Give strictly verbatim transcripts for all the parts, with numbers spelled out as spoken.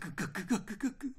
クガクガクガク。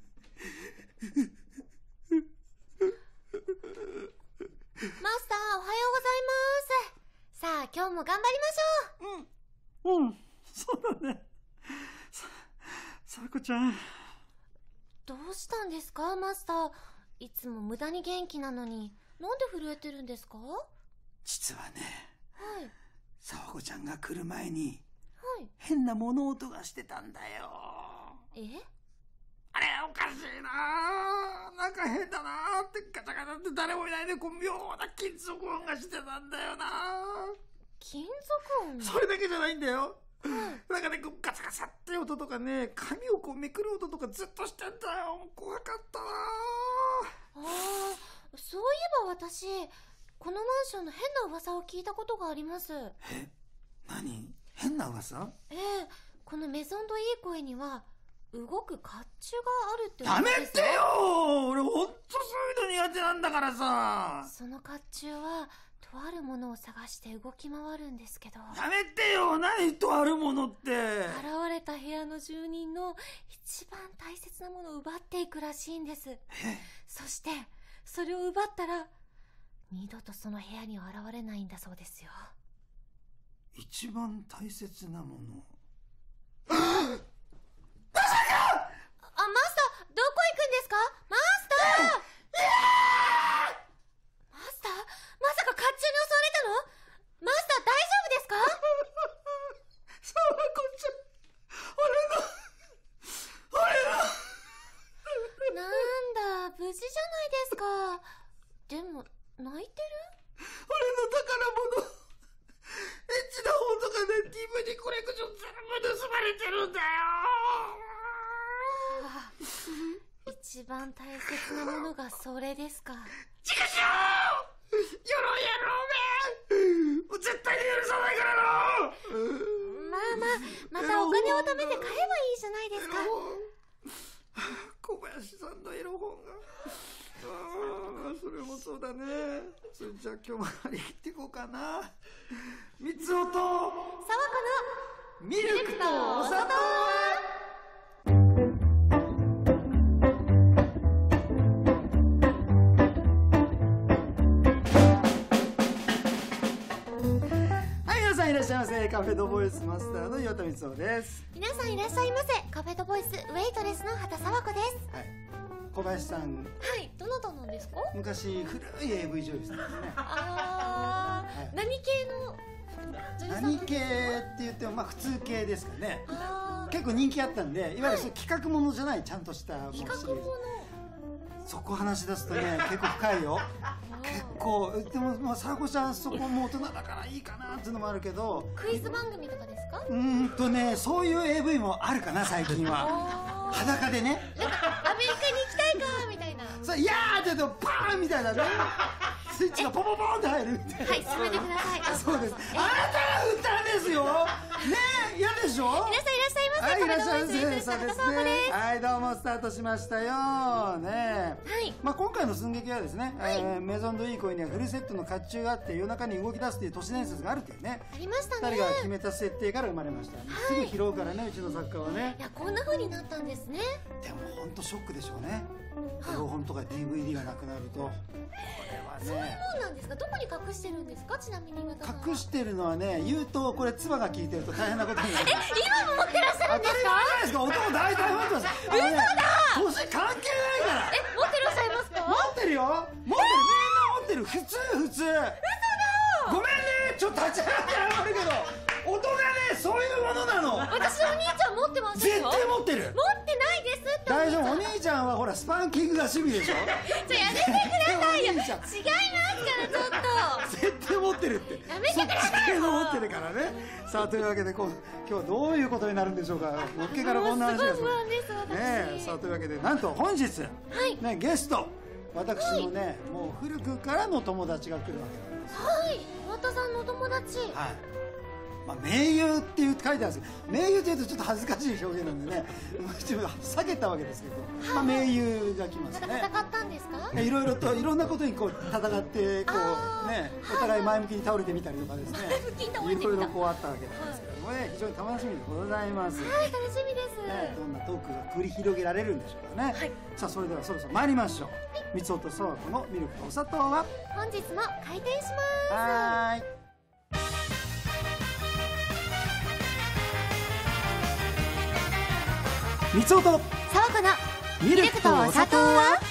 マスター、おはようございます。さあ、今日も頑張りましょう。うん、うん、そうだね。さ、さこちゃん。 どうしたんですか、マスター。いつも無駄に元気なのに、なんで震えてるんですか？ 実はね、 はい。 さわこちゃんが来る前に、 はい。 変な物音がしてたんだよ。 え？ あれおかしいな、なんか変だなって、ガチャガチャって誰もいないで、こう妙な金属音がしてたんだよな。 金属音？ それだけじゃないんだよ。 はい、 なんかね、ガチャガチャって音とかね、紙をこうめくる音とかずっとしてんだよ。怖かったな。 ああ、そういえば私、このマンションの変な噂を聞いたことがあります。 え、何？変な噂？ ええ、このメゾンドいい声には動く甲冑があるってやめてよ。俺ほんとそういうの苦手なんだからさ。 その甲冑はとあるものを探して動き回るんですけど。 やめてよ。何とあるものって。 現れた部屋の住人の一番大切なものを奪っていくらしいんです。そしてそれを奪ったら二度とその部屋には現れないんだそうですよ。 一番大切なもの。 まさか！あ、マスター、どこ行くんですか？マスター！マスター、まさか甲冑に襲われたの？マスター、大丈夫ですか？ さわこちゃん、俺の、俺の。 なんだ、無事じゃないですか。でも、泣いてる？ 俺の宝物。エッチな本とかね、ディーブイディー コレクション全部盗まれてるんだよ。 はあ、一番大切なものがそれですか。 チクショー！よろやろうめ！もう絶対に許さないからな。 まあまあ、またお金を貯めて買えばいいじゃないですか。 小林さんのエロ本が。ああ、それもそうだね。それじゃあ今日も張り切っていこうかな。みつおとさわこのミルクとお砂糖。はい、皆さんいらっしゃいませ。カフェドボイスマスターの岩田光雄です。 皆さんいらっしゃいませ。カフェドボイスウェイトレスの畑さわこです。 はい、小林さん。 はい、どなたなんですか？ 昔古い エーブイ 女優さんですね。 ああ、はい、何系の女優さん？ 何系って言ってもまあ普通系ですかね。結構人気あったんで、いわゆるそう企画ものじゃないちゃんとしたもうシリーズ。 企画もの。 そこ話し出すとね結構深いよ。結構でもまあさわこちゃんそこも大人だからいいかなっていうのもあるけど。 クイズ番組とかですか？ うーんとね、そういう エーブイ もあるかな最近は。裸でね。 なんかアメリカに行きたいかみたいな。 そう、いやーって言うとパーンみたいなね。スイッチがポポポンって入るみたいな。 はい、進めてください。 そうです。あなたが振ったんですよ。ねえ、嫌でしょ。 皆さんいらっしゃいませ。 はい、いらっしゃいませ。 そうですね。 はい、どうもスタートしましたよ。ねえ。 はい。 まあ今回の寸劇はですね、えー、メゾンドいい声にはフルセットの甲冑があって夜中に動き出すという都市伝説があるっていうね。 ありましたね。 二人が決めた設定から生まれました。すぐ拾うからね、うちの作家はね。 いや、こんな風になったんですね。 でも本当ショックでしょうね。エロ本とか ディーブイディー がなくなると。これはね。 そういうもんなんですか？どこに隠してるんですか？ちなみに岩田さん。 隠してるのはね、言うとこれ唾が効いてると大変なことになる。 え、今も持ってらっしゃるんですか？ 当たり前じゃないですか。男大体持ってます。嘘だ。年関係ないから。 え、持ってらっしゃいますか？ 持ってるよ。持ってる。みんな持ってる。普通普通。嘘だ。ごめんね。ちょっと立ち上がって謝るけど、大人ねそういうものなの。 私お兄ちゃん持ってますよ。 絶対持ってる。 持ってないですって。 大丈夫。お兄ちゃんはほらスパンキングが趣味でしょ。 じゃあやめてくださいよ。違いますからちょっと。 絶対持ってるって。 やめてくださいよ。 持ってるからね。さあというわけでこう今日はどういうことになるんでしょうか。のっけからこんな話がする。 不安です私。 ね、さあというわけでなんと本日、はい、ねゲスト私のね、はい、もう古くからの友達が来るわけなんですよ。 はい、岩田さんのお友達。 はい。まあ、盟友っていう書いてあるんですけど、盟友っていうとちょっと恥ずかしい表現なんでね自分避けたわけですけど、まあ、盟友が来ますね。 戦ったんですか？ いろいろといろんなことにこう戦ってこうね、お互い前向きに倒れてみたりとかですね、いろいろこうあったわけなんですけどもね、非常に楽しみでございます。 はい、楽しみです。 ね、どんななトークが繰り広げられるんでしょうかね、はい、さあそれではそろそろ参りましょう。みつおとさわこのミルクとお砂糖は本日も開店します。 はーい。みつおとさわこのミルクとお砂糖は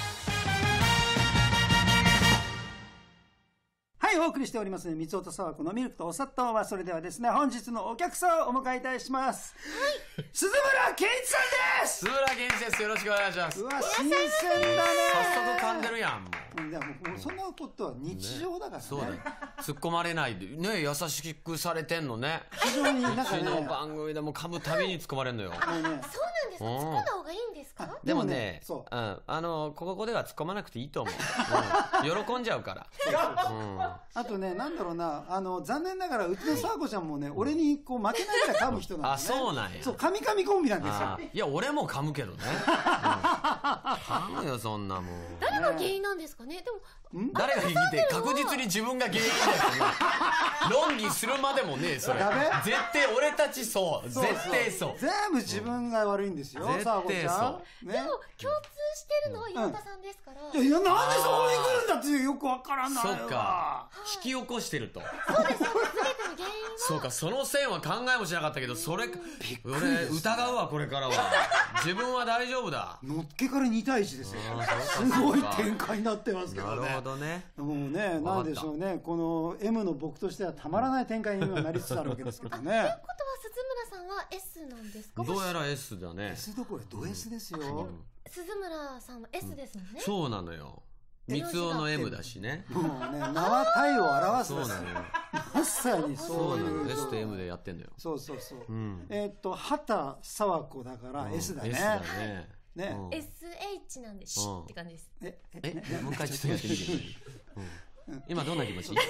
はい、お送りしておりますみつおとさわこのミルクとお砂糖は。それではですね、本日のお客さんをお迎えいたします。はい、鈴村健一さんです。 鈴村健一です。よろしくお願いします。 うわ、新鮮だね。 早速噛んでるやん。もういやもう、もうそんなことは日常だからね。ね、 そうだよ。突っ込まれないでね、優しくされてんのね。 非常になんかね、 うちの番組でも噛むたびに突っ込まれんのよ。 あ、そうなんですか。突っ込んだ方がいいんですか。 でもね、そう、うん、あのここでは突っ込まなくていいと思う。うん、喜んじゃうから。うん、 あとね、なんだろうな、あの残念ながらうちのさわこちゃんもね、俺にこう負けないぐらい噛む人なんでね。 あ、そうなんや。 そう、噛み噛みコンビなんですよ。 いや、俺も噛むけどね。噛むよ、そんなもん。 誰が原因なんですかね。でも誰が原因って確実に自分が原因だよね。論議するまでもね、それ絶対俺たちそう、絶対そう、 全部自分が悪いんですよ、 絶対そう。 でも共通してるのは岩田さんですから。 いや、なんでそこに来るんだってよくわからない。 そっか、引き起こしてると。 そうです、全ての原因は。 そうか、その線は考えもしなかったけど、それ俺疑うわ、これからは。自分は大丈夫だ。 のっけからに対いちですよ。すごい展開になってますけどね。 なるほどね。 もうね、なんでしょうね、この エム の僕としてはたまらない展開に今なりつつあるわけですけどね。ということは鈴村さんは エス なんですか。 どうやら エス だね。 エス どころド エス ですよ。 鈴村さんは エス ですもんね。 そうなのよ。三つおの エム だしね。 もうね、名は体を表す。 そうなのよ。 まさにそういう。 エス と エム でやってんだよ。 そうそうそう。えっと畑さわこだから エス だね。 エス だね。 ね、エスエイチ なんでシッって感じです。 え、え、もう一回ちょっとやってみて。今どんな気持ち？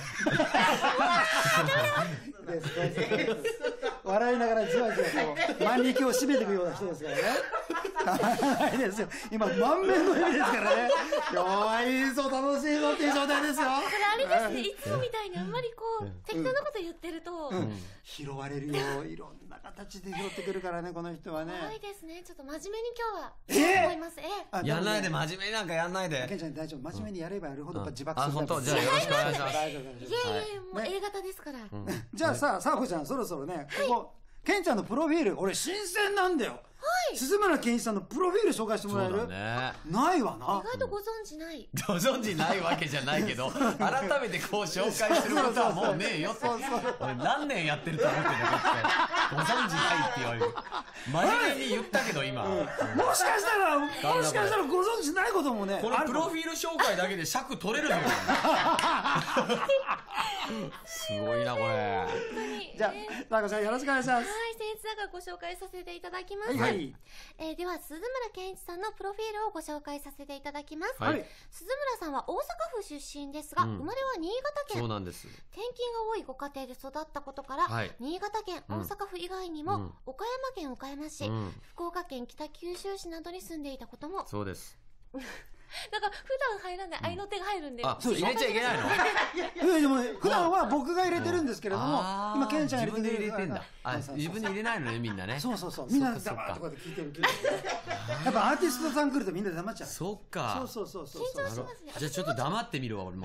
笑いながらじわじわこう万力を締めていくような人ですからね。はいですよ。今満面の笑みですからね。今日はいいぞ、楽しいぞっていう状態ですよ。 これあれですね、いつもみたいにあんまりこう適当なこと言ってると拾われるよ。いろんな形で拾ってくるからね、この人はね。 怖いですね。ちょっと真面目に今日は思います。 え、やんないで、真面目になんかやんないで。 ケンちゃん大丈夫、真面目にやればやるほど自爆する。 あ、本当。じゃあよろしくお願いします。 いやいや、もう A 型ですから。 じゃあさ、さわこちゃん、そろそろね、ここケンちゃんのプロフィール、俺新鮮なんだよ。鈴村健一さんのプロフィール紹介してもらえる？ そうだね。 ないわな。 意外とご存知ない。 ご存知ないわけじゃないけど、改めてこう紹介することはもうねえよって。俺何年やってると思ってんだこって。ご存知ないって言われる。真面目に言ったけど今。もしかしたらもしかしたらご存知ないこともね。 このプロフィール紹介だけで尺取れるぞ。すごいなこれ。 じゃあさわこちゃんよろしくお願いします。はい、 僭越ながらご紹介させていただきます。 はい。 えー、では鈴村健一さんのプロフィールをご紹介させていただきます。 はい、 鈴村さんは大阪府出身ですが、うん、生まれは新潟県。 そうなんです。 転勤が多いご家庭で育ったことから、はい、新潟県、大阪府以外にも、うん、岡山県岡山市、うん、福岡県北九州市などに住んでいたことも。 そうです。 なんか普段入らない合いの手が入るんで、 あ、そう入れちゃいけないの？ いやでも普段は僕が入れてるんですけれども、今ケンちゃん自分で入れてんだ。あ、自分で入れないのね、みんなね。 そうそうそう、みんな黙ってこうやって聞いてる聞いてる。やっぱアーティストさん来るとみんな黙っちゃう。 そっか。 そうそうそうそう。 緊張しますね。 じゃあちょっと黙ってみるわ俺も。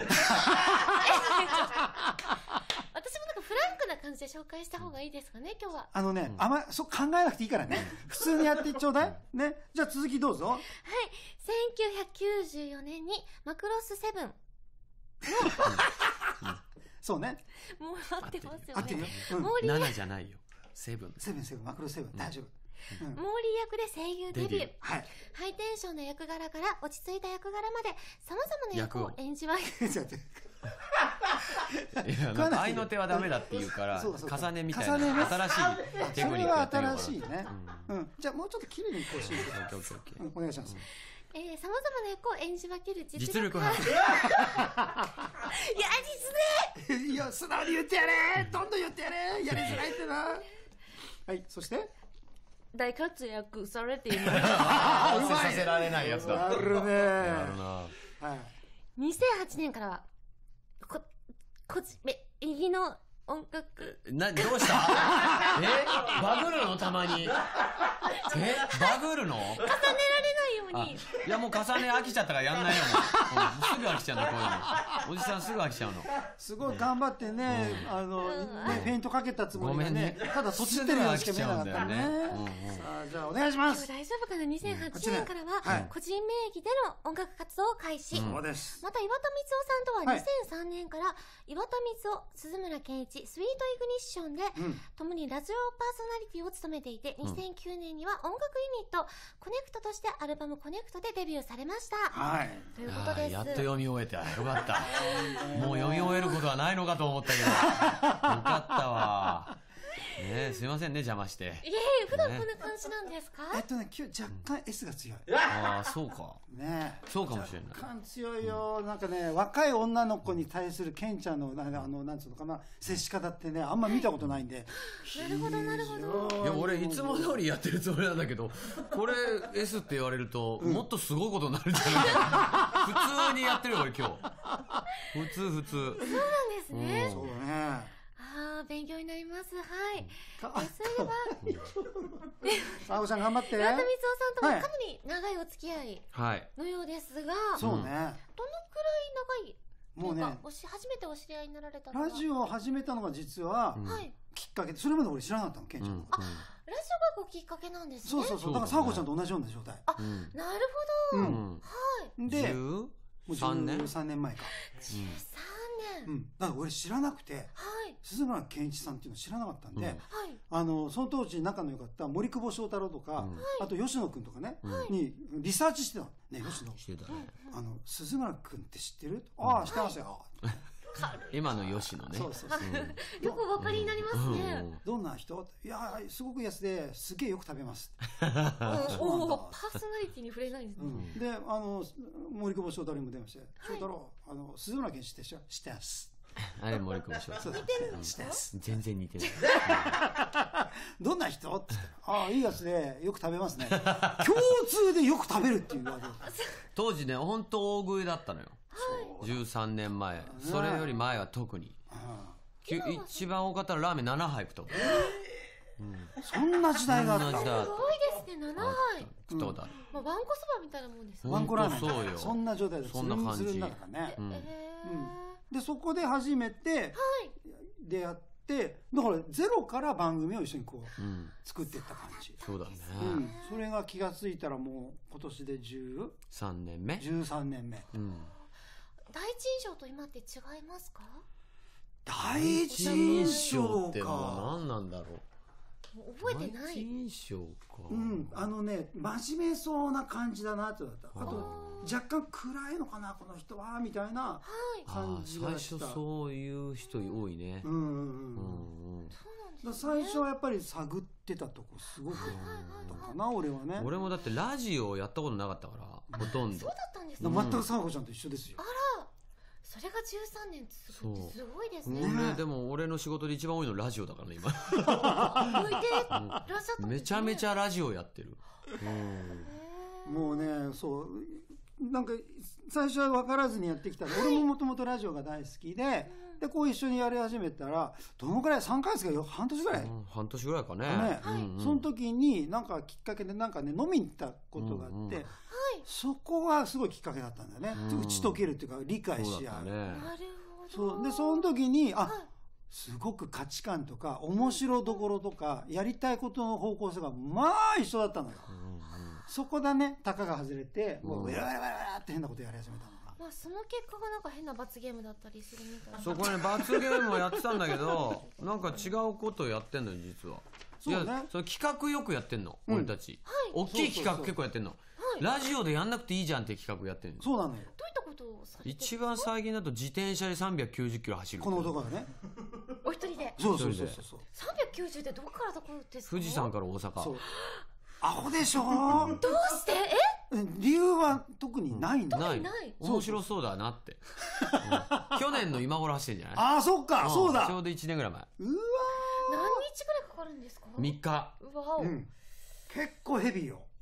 私もなんかフランクな感じで紹介した方がいいですかね、今日は。 あのね、あんまそう考えなくていいからね。普通にやってちょうだい。ね。じゃあ続きどうぞ。 はい。せんきゅうひゃくきゅうじゅうよねんにマクロスセブンのそうね。 もう合ってますよね。 合ってるよ。 ななじゃないよ。セブン。 セブンセブンマクロスセブン大丈夫。 モーリー役で声優デビュー。はい。ハイテンションな役柄から落ち着いた役柄まで様々な役を演じました。 合いの手はダメだって言うから重ねみたいな新しいテクニックやってみようかな。 それは新しいね。じゃあもうちょっと綺麗にこうしてお願いします。 えー、様々な役を演じ分ける実力実力派。いや実ね。いや素直に言ってやれ。どんどん言ってやれ。やりづらいってな。はい、そして大活躍されています。 合わせさせられないやつだ。 やるね。 やるな。はい。 にせんはちねんからはここじめ右の音楽。 などうした？え？バグるのたまに。 えバグるの？ 重ねられないようあに。 いやもう重ね飽きちゃったからやんないよもう、うんすぐ飽きちゃうんだこういうの。おじさんすぐ飽きちゃうの。 すごい頑張ってね、あのねフェイントかけたつもりがねごめんね、 ただそちってるようにしか見えなかったね。 すぐ飽きちゃうんだよね。 さあじゃあお願いします。 今日大丈夫かな。にせんはちねんからはいは個人名義での音楽活動を開始。 うんそうです。 また岩田光雄さんとははいにせんさんねんから岩田光雄、鈴村健一、スイートイグニッションでうん。 共にラジオパーソナリティを務めていて、 うんにせんきゅうねんには音楽ユニットコネクトとしてアルバムコネクトでデビューされました。 はい。 ということです。 やっと読み終えた。よかった。もう読み終えることはないのかと思ったけど。よかったわ。ねえ、すいませんね、邪魔して。 いえいえ、普段こんな感じなんですか？ えっとね、今日若干 S が強い。 ああ、そうか。 ねえ。 そうかもしれない。 若干強いよ。なんかね、若い女の子に対するケンちゃんの、なあの、なんつうのかな、接し方ってね、あんま見たことないんで。 なるほどなるほど。 いや、俺いつも通りやってるつもりなんだけど、これ S って言われると、もっとすごいことになるんじゃないか。普通にやってるよ、俺今日。普通普通。 そうなんですね。 そうね。 ああ、勉強になります。はい。 かえそういえば、 あおちゃん頑張って。 岩田光雄さんとははいかなり長いお付き合いはい。 のようですが、 そうね。 どのくらい長いもうねというか、おし初めてお知り合いになられたのはラジオを始めたのが実はうんはい。 きっかけで、それまで俺知らなかったの、ケンちゃんのこと。 ラジオがごきっかけなんですね。 そうそうそう。だから、 そうだねサーコちゃんと同じような状態。 うん。 なるほど。 ううんん。 で、 じゅもううさんねんじゅうさんねんまえか。 じゅうさんねん。 うん。だから俺知らなくて、 はい。 鈴村健一さんっていうの知らなかったんで、 うんはい。 あの、その当時仲の良かった森久保祥太郎とか、 うんあと吉野くんとかね、 うんにリサーチしてたの。ね、吉野。 してたね。 あの、鈴村くんって知ってる？ああ、知ってますよ。 今の吉野ね。 そうそうそう。 よくお分かりになりますね。 どんな人？いや、すごく安で、すげえよく食べます。 おそうなんだお、パーソナリティに触れないんですね。 うん、で、あの、森久保祥太郎にも電話して、祥太郎、あの、鈴村健知ってるでしょ？知ってます。 あれ森久保祥太郎。 似てる知ってます。 全然似てない。 どんな人って言ったら、ああ、いいやつで、よく食べますね。共通でよく食べるっていうわけ。 当時ね、本当大食いだったのよ。じゅうさんねんまえ。それより前は特に。きゅ一番多かったらラーメンななはい食ったことある。 そんな時代があった。 そんな時代すごいですね、ななはい。 食ったことある。 まあ、わんこそばみたいなもんですね。 ワンコラーメンほんとそうよそんな状態でそんな感じつるんつるんだからね。 うんへで、そこで初めてはい。 出会って、だからゼロから番組を一緒にこううん。 作っていった感じ。 そうだね。 うん。それが気がついたらもう今年でじゅう、 さんねんめ。 じゅうさんねんめ。 うん。 第一印象と今って違いますか？ 第一印象ってのか。 は何なんだろう。 もう覚えてない。 第一印象か。 うん、あのね、真面目そうな感じだなって思った。あと、若干暗いのかな、この人は、みたいなはい。 あ感ーじがした。 最初そういう人多いねう。んうんうん。 うんうん。 そうなんですだから最初はやっぱり探ってたとこすごくあったかな、俺はね。 俺もだってラジオやったことなかったからほとんどそうだったんですだね。 から全くサーコちゃんと一緒ですよ。 それがじゅうさんねんってすごいそうすごいですね。 ね俺でも俺の仕事で一番多いのラジオだからね今向いてらっしゃったんですね。 めちゃめちゃラジオやってる。うんへーもうね、そう、なんか最初は分からずにやってきたら、俺ももともとラジオが大好きで、で、こう一緒にやり始めたら、どのくらい、さんかげつかよ、半年ぐらい。 うん半年ぐらいかね。 ねうんうんその時になんかきっかけでなんかね飲みに行ったことがあって、 うんうんそこがすごいきっかけだったんだよね、 うん打ち解けるっていうか理解し合う、 そうだったね。 なるほど。 そうでその時にあ、 はいすごく価値観とか面白どころとかやりたいことの方向性がまあ一緒だったのよ、 うんうんそこだね、たかが外れてもううんウェラウェラウェラって変なことやり始めたのが、 まあその結果がなんか変な罰ゲームだったりするみたいな。 そこね罰ゲームをやってたんだけどなんか違うことやってんのよ実は。 そうねいやその企画よくやってんの、 うん俺たち、大きい企画結構やってんの、ラジオでやんなくていいじゃんって企画やってんの。 そうなのよ、 どういったことをされてるんですか？ 一番最近だと自転車でさんびゃくきゅうじゅっキロ走るこの男がね、 お一人でそうそうそうそうそうさんびゃくきゅうじゅうでどこからどこですか？ 富士山から大阪。 そうアホでしょどうして？え？ 理由は特にないんだ、 ないない面白そうだなって、うん去年の今頃走ってんじゃない？ ああそっか、 んそうだちょうどいちねんぐらい前。 うわ何日ぐらいかかるんですか？ みっか。 うわお。 ー、うん、結構ヘビーよ。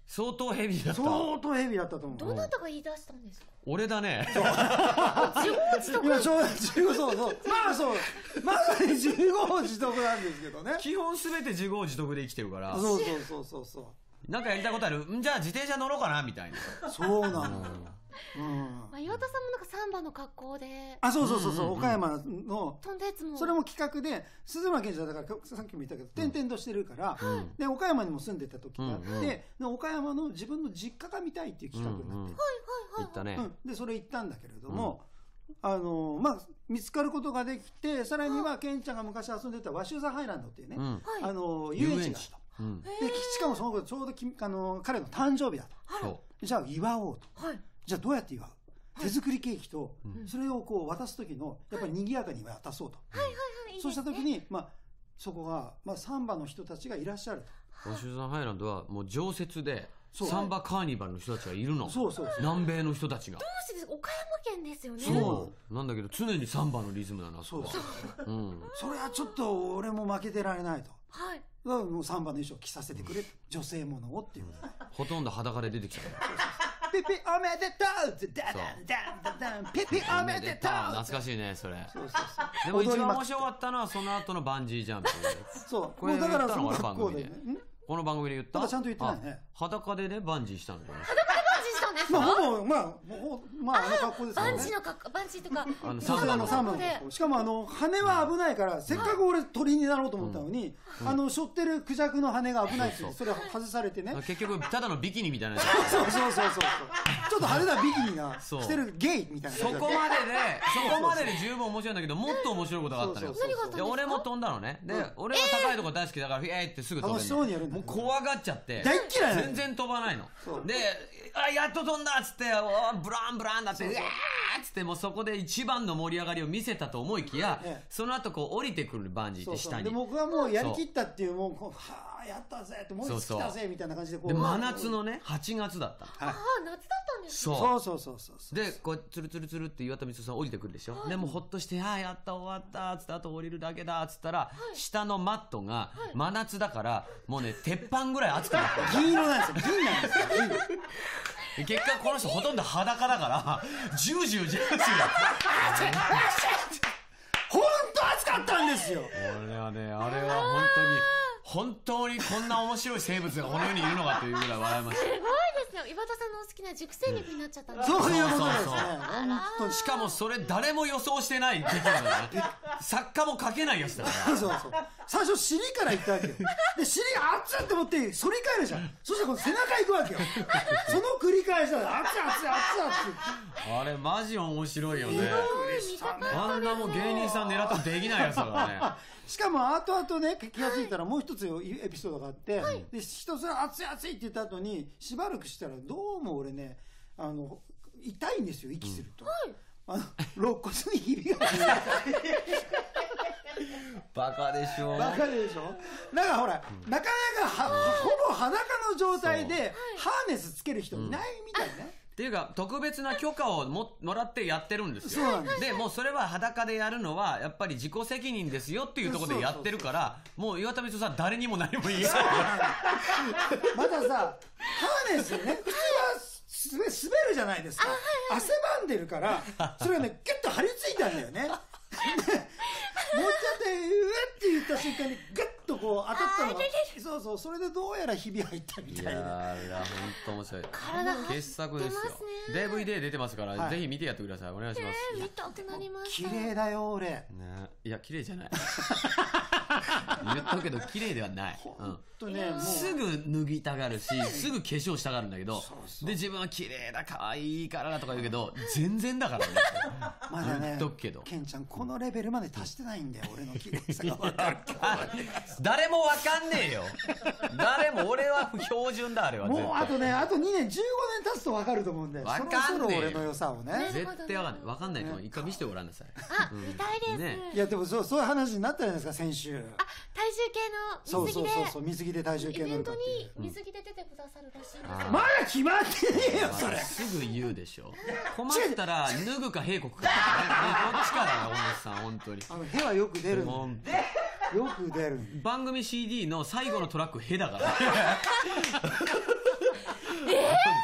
相当ヘビーだった相当ヘビーだったと思う。 どなたが言い出したんですか？ 俺だね。 自業自得。 今ちょうどじゅうごそうそうまあそうまさに自業自得なんですけどね。 基本すべて自業自得で生きてるからそうそうそうそうそなんかやりたいことあるんじゃあ自転車乗ろうかなみたいなうそうなのよ。うんまあ、岩田さんもなんかサンバの格好であそうそうそうそう、 うんうんうん岡山の飛んだやつもそれも企画で鈴村健二だからさっきも言ったけど転々としてるから、 うんで岡山にも住んでた時があって、 うんうんで岡山の自分の実家が見たいっていう企画になって、 うんうん言ったね、 うんでそれ行ったんだけれども、あのまあ、見つかることができてさらにはケンちゃんが昔遊んでたワシューザハイランドっていうね、 うんはいあの遊園地があったと。 うんでしかもその頃ちょうどきあの彼の誕生日だと。 そじゃあ祝おうと。 はいじゃあどうやって祝う、手作りケーキとうんそれをこう渡す時のやっぱり賑やかに渡そうと、 はいはいはいいいですね。 そうした時に、まあ、そこが、まあ、サンバの人たちがいらっしゃるう。シューザンハイランドはもう常設でそうサンバカーニバルの人たちがいるの。 と。そうそうそう南米の人たちが。 どうしてですか？岡山県ですよね。 そうなんだけど常にサンバのリズムなの。あそうこはそううんそれはちょっと俺も負けてられないと。 はい。 だからもうサンバの衣装着させてくれ、女性ものをっていうことでほとんど裸で出てきちゃう。 ピピおめでとうってダダンダンダンダンピピおめでとう懐かしいねそれ。 そうそうそうでも一踊りまくって番面白かったのはその後のバンジージャンプ。 そうこれもうだからその言ったの格好でねこのこの番組で言ったまだちゃんと言ってないねあ裸でねバンジーしたのよ。 バンジーしたんですまあか？ ほぼまあほぼまああの格好ですからねバンジーの格好、バンジーとか。 あのそうそうあのサンバので格好しかもあの羽は危ないからせっかく俺鳥になろうと思ったのにあの背負ってるクジャクの羽が危ないって言ってそれ外されてね結局ただのビキニみたいなやつ。 そうそうそうそうそうちょっと派手なビキニがそう着てるゲイみたいなそこまででそこまでで十分面白いんだけどもっと面白いことがあったのよ。 そうそうそう何があったんですか？ で俺も飛んだのね。で、 うん俺は高いとこ大好きだからフィエーってすぐ飛べ楽しそうにやるるの。 んだよもう怖がっちゃって大っ嫌いなの全然飛ばないのそうで、あやっと飛んだっつっておーブランブランだってうわーっつってもうそこで一番の盛り上がりを見せたと思いきや、 ええその後こう降りてくるバンジーって下に。 そうそうで僕はもうやりきったっていうもうこうはあやったぜってもうそうそう好きだぜみたいな感じでこうで真夏のねはちがつだったの。 はいああ、夏だったんですね。 そうそうそうそうそうでこうツルツルツルって岩田光雄さん降りてくるでしょ、でもうほっとして「ああやった終わった」っつってあと降りるだけだっつったら、下のマットが真夏だからもうね鉄板ぐらい熱くなってる銀色なんですよ銀なんですよ銀結果この人ほとんど裸だからジュージュージュージュー本当暑かったんですよ俺はねあれは本当に本当にこんな面白い生物がこの世にいるのかというぐらい笑いました。 すごいですね。岩田さんのお好きな熟成肉になっちゃったんですそういうことですねそうそうそう本当にしかもそれ誰も予想してない出来事だね作家も書けないやつだからそうそう最初尻から行ったわけよで尻が熱いって思って反り返るじゃんそしてこの背中行くわけよその繰り返しだ熱い熱い熱いあれマジ面白いよねすごい見たかったです。 あんなもん芸人さん狙ってもできないやつだからねしかも後々ね気が付いたらもう一つエピソードがあって、でひたすら熱い熱いって言った後にしばらくしたらどうも俺ねあの痛いんですよ息すると、あの肋骨にひびが入るバカでしょバカでしょだからほら、なかなかはほぼ裸の状態でハーネスつける人いないみたいね、 っていうか特別な許可をももらってやってるんですよ。 そうなんですでもうそれは裸でやるのはやっぱり自己責任ですよっていうところでやってるからもう岩田光雄さん誰にも何も言えないまださハーネスね普通はすべ滑るじゃないですか、汗ばんでるからそれがねギュッと張り付いたんだよねで持っちゃってうえって言った瞬間にグッとこう当たったのがそうそうそれでどうやらひび入ったみいたいなやーいや本当面白い体張ってますね傑作ですよ ディーブイディー 出てますから、 はいぜひ見てやってくださいお願いします、 えー見たくなりました。 綺麗だよ俺ね、いや綺麗じゃない言っとくけど綺麗ではない、うんとねもうすぐ脱ぎたがるしすぐ化粧したがるんだけどそうそうで自分は綺麗だ可愛いからだとか言うけど全然だからねまだね言っとくけどケンちゃんこのレベルまで達してないんだよ俺の綺麗さが分かるあ誰もわかんねえよ誰も俺は標準だあれは絶もうあとねあとにねんじゅうごねん経つと分かると思うんでわかんねえそろそろ俺の良さをね対絶対わかんないわかんないと思う一回見せてごらんなさいあ、見たいです。 ねいやでもそうそういう話になったじゃないですか先週あ、体重計のそう水着でそうそうそう水着で体重計イベント乗るかっていうに水着で出てくださるらしいんですよ。 あーまだ決まってねえよそれすぐ言うでしょ困ったら脱ぐか閉国かねどっちかだよ大西さん本当にあのへはよく出るんだよもうよく出る番組 シーディー の最後のトラック「へ」だから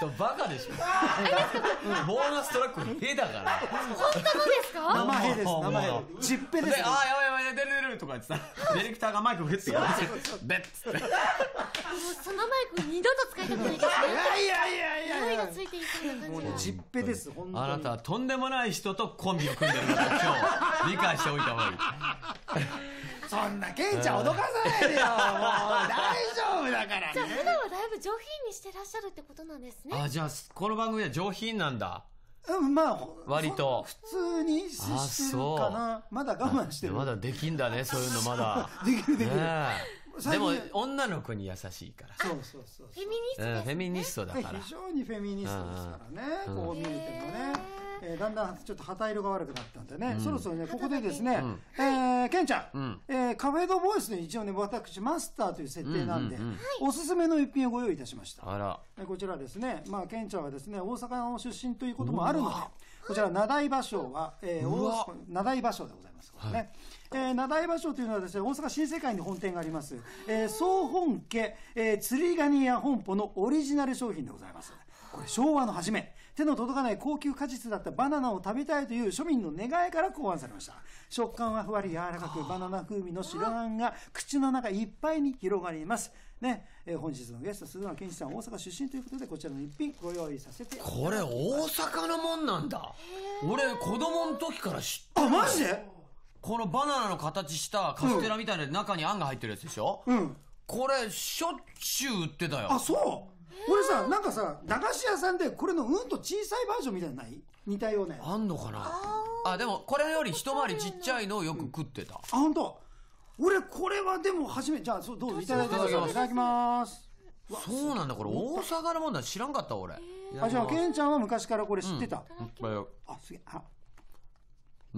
人バカでしょ。ボーナストラックへだから。 本当のですか？ 生へです、生へ。ジッペです。 で、あーやばいやばい、出る出るとか言ってさ、ディレクターがマイク振ってからベッつって。 もうそのマイク二度と使いたくないですね。 いやいやいやいやいや。 匂いがついていそうな感じが。 ジッペです、本当に。 あなたはとんでもない人とコンビを組んでるから今日理解しておいた方がいい。 そんなケンちゃん脅かさないでよ。もう大丈夫だからね。 じゃあ普段はだいぶ上品にしてらっしゃるってことなんですね。 あ、じゃあこの番組は上品なんだ。 うん、まあ割と普通にしてるかな。まだ我慢してる。 まだできんだね、そういうのまだ。 できるできる。 でも女の子に優しいから。 そうそうそう。 フェミニストですね。 フェミニストだから。 非常にフェミニストですからね。こう見えてもね。えー、だんだんちょっと旗色が悪くなったんでね、うん、そろそろねここでですね、うん、えー、ケンちゃん、うんえー、カフェドボイスの一応ね私マスターという設定なんで、うんうんうん、おすすめの一品をご用意いたしました。 あら、 えー、こちらですね、まあケンちゃんはですね大阪の出身ということもあるので、こちら名代芭蕉は、えー、大名代芭蕉でございます、はい、えー、名代芭蕉というのはですね大阪新世界に本店があります、えー、総本家、えー、釣りガニ屋本舗のオリジナル商品でございます。これ昭和の初め、手の届かない高級果実だったバナナを食べたいという庶民の願いから考案されました。食感はふわり柔らかく、バナナ風味の白あんが口の中いっぱいに広がりますね。えー、本日のゲスト鈴間健一さん、大阪出身ということでこちらの一品ご用意させて。 これ大阪のもんなんだ。俺子供の時から知ってる。 あ、マジで？ このバナナの形したカステラみたいな中にあんが入ってるやつでしょ。うん、これしょっちゅう売ってたよ。 あ、そう。俺さ、なんかさ、駄菓子屋さんでこれのうんと小さいバージョンみたいなのない？似たようなやつあんのかな。あ、でもこれより一回りちっちゃいのをよく食ってた。 うん、あ、本当。俺これはでも初め、じゃあそうどうぞいただいてください。いただきます。 そうなんだ、これ大阪のもんだ、知らんかった俺。 あ、じゃあケンちゃんは昔からこれ知ってた？ うん、 あ、すげえ。あ、 うん、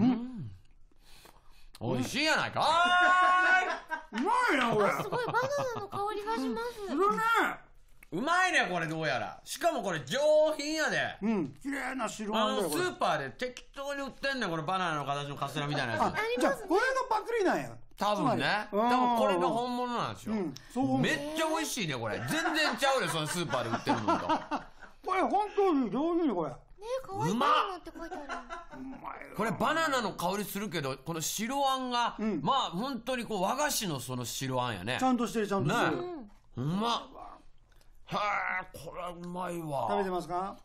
美味しいやないか。 うまいなこれ。 すごいバナナの香りがします。 するね。 うまいねこれ、どうやら。しかもこれ上品やで。 うん、綺麗な白あんだよ。あのスーパーで適当に売ってんねん、このバナナの形のカステラみたいなやつ。 あ、じゃあこれがパクリなんや。 多分ね。多分これが本物なんですよ。うん、そうめっちゃ美味しいねこれ。全然ちゃうよ、そのスーパーで売ってるのと。 これ本当に上品これ。 ね、可愛いバナナって書いてある。 これバナナの香りするけど、この白あんが、うん、まあ本当にこう和菓子のその白あんやね。 ちゃんとしてる、ちゃんとしてる。 うまっ。はあ、これはうまいわ。 食べてますか？はい。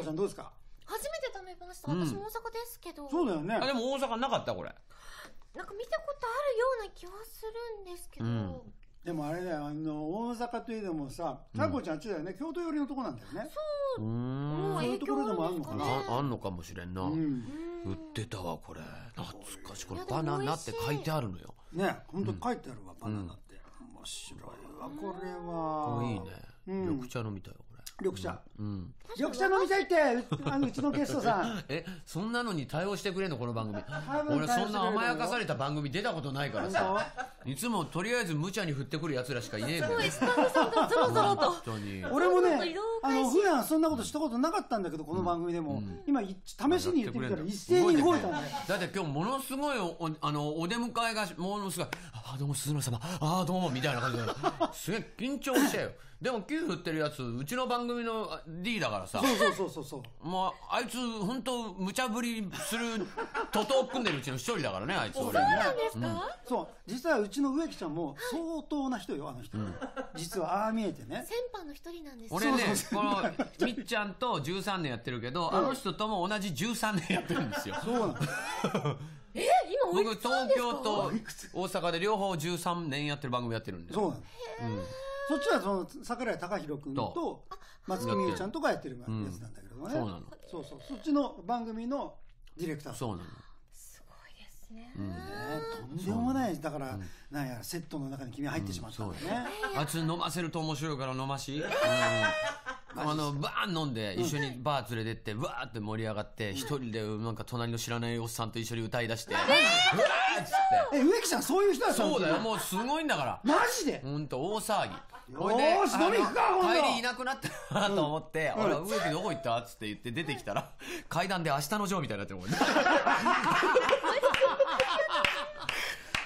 さんどうですか？ 初めて食べました。私も大阪ですけど。 そうだよね。 あ、でも大阪なかったこれ。 なんか見たことあるような気はするんですけど。 でもあれだよ、あの大阪というのもさ、かこちゃんあっちだよね、京都寄りのとこなんだよね。 そう。 そういうところでもあるのかな。 あんのかもしれんな。売ってたわこれ。懐かしい。これバナナって書いてあるのよ。 ね、本当書いてあるわ、バナナって。面白いわこれは。 いいね。緑茶飲みたいよこれ。 緑茶。うん。緑茶飲みたいってあのうちのゲストさん。 え、そんなのに対応してくれんのこの番組。俺そんな甘やかされた番組出たことないからさ。いつもとりあえず無茶に振ってくる奴らしかいねえもん。 すごいスタッフさんがゾロゾロと。 俺もね、あの普段そんなことしたことなかったんだけどこの番組でも今試しに言ってみたら一斉に動いたんだよ。 だって今日ものすごいおあのお出迎えがものすごい、あどうも鈴村様、あどうもみたいな感じですげえ緊張してよ。でも給付ってるやつうちの番組の D だからさ。 そうそうそうそうそう。 もうあいつ本当無茶ぶりする徒党組んでるうちの一人だからね、あいつ。 そうなんですか？ そう、実はうちの植木ちゃんも相当な人よ、あの人。実はああ見えてね。 先輩の一人なんです。 俺ね、このみっちゃんとじゅうさんねんやってるけど、あの人とも同じじゅうさんねんやってるんですよ。 そうなの。 え、今僕東京と大阪で両方じゅうさんねんやってる番組やってるんで。 そうなの。そっちはその桜井貴弘君と松木美優ちゃんとかやってるやつなんだけどね。そうなの。そうそう、そっちの番組のディレクター。 そうなの。 すごいですね。 とんでもない。だからなんやセットの中に君入ってしまったんだね。 あいつ飲ませると面白いから飲まし。あのバーン飲んで一緒にバー連れてってわーって盛り上がって一人でなんか隣の知らないおっさんと一緒に歌い出して、うわーっつって。 え、植木ちゃんそういう人だったの？ そうだよ、もうすごいんだから。 マジで？ ほんと大騒ぎ。 よーし飲み行くかほんと。 帰りいなくなったなと思って、あら植木どこ行ったっつって言って出てきたら階段で明日のジョーみたいになってるもんね。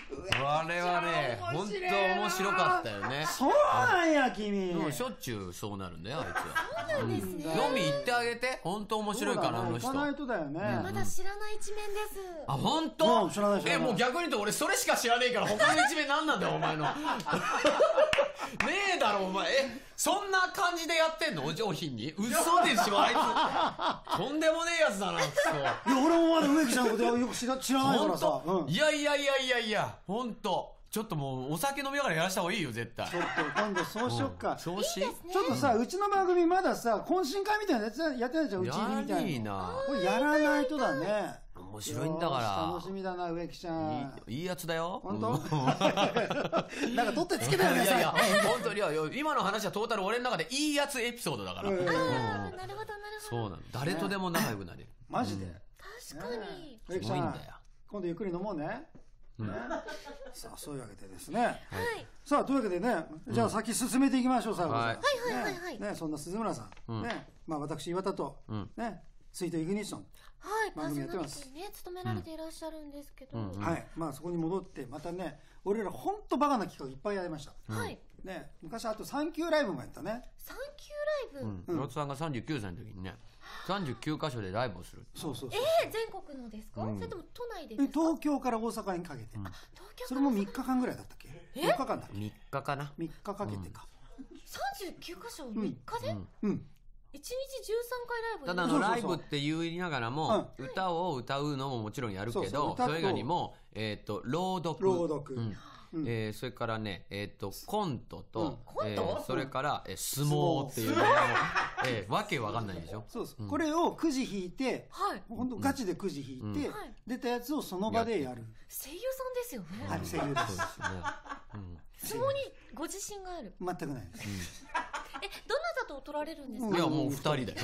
あれはね本当面白かったよね。 そうなんや君。 もうしょっちゅうそうなるんだよあいつは。 そうなんですね。 飲み行ってあげて、本当面白いからあの人。 行かないとだよね。 まだ知らない一面です。 あ、本当？ うん知らない知らない。 え、もう逆に言うと俺それしか知らねえから他の一面何なんだよお前の。ねえだろお前。え、そんな感じでやってんのお上品に？嘘でしょあいつ。とんでもねえやつだな。そう。 いや俺もまだ植木ちゃんのことよく知ら知らないからさ。うん、 いやいやいやいやいや、本当。ちょっともうお酒飲みながらやらした方がいいよ絶対。 ちょっと今度そうしよっか。 そうし。 ちょっとさ、うちの番組まださ懇親会みたいなやつやってないじゃん、うち入りみたいな。 いいな。 これやらないとだね。 面白いんだから楽しみだな植木ちゃん。 いい、いいやつだよ。 本当？なんか取ってつけたよね。 いやいや本当に、いや今の話はトータル俺の中でいいやつエピソードだから。 なるほどなるほど。 そうなの。誰とでも仲良くなれる。 マジで。 確かに。 植木ちゃん、今度ゆっくり飲もうね。さあそういうわけでですね。はい。さあというわけでね、じゃあ先進めていきましょう。さあはいはいはいはい。 ね、そんな鈴村さんね、まあ私岩田とね、スイートイグニッションはいパーソナリティね務められていらっしゃるんですけど、 はい、まあそこに戻ってまたね、俺ら本当バカな企画いっぱいやりました。 はい。 ね、昔あとサンキューライブもやったね。 サンキューライブ。 岩田さんがさんじゅうきゅうさいの時にね、さんじゅうきゅうかしょでライブをする。 そうそうそう。 ええ、全国のですか？それとも都内でですか？ 東京から大阪にかけて。 東京。 それもみっかかんぐらいだったっけ？よっかかんだっけ？ みっかかな。 みっかかけてか。 さんじゅうきゅうかしょみっかで？ うん。 いちにちじゅうさんかいライブ。 ただのライブって言いながらも歌を歌うのももちろんやるけど、それ以外にもえっと朗読、 朗読、 えー、それからね、えっ、ー、とコントと、うんえー、それから、えー、相撲っていうね、えー、わけわかんないでしょ。 そうそう、うん、これをくじ引いて、はい、本当ガチでくじ引いて、うん、出たやつをその場でやる。 声優さんですよね。 はい、声優です。そうですね。 うん、相撲にご自信がある？ 全くないです。うん、 え、どなたと取られるんですか？ いやもうふたりだよ。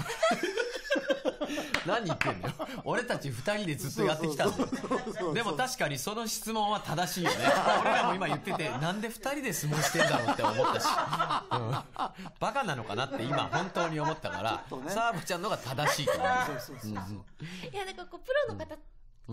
何言ってんだよ。俺たちふたりでずっとやってきたんだよ。でも確かにその質問は正しいよね。俺らも今言ってて、なんでふたりで相撲してんだろうって思ったし、うん、バカなのかなって今本当に思ったから、ね、サーブちゃんのが正しいと思う。そうそうそうそう。 いや、なんかこうプロの方、うん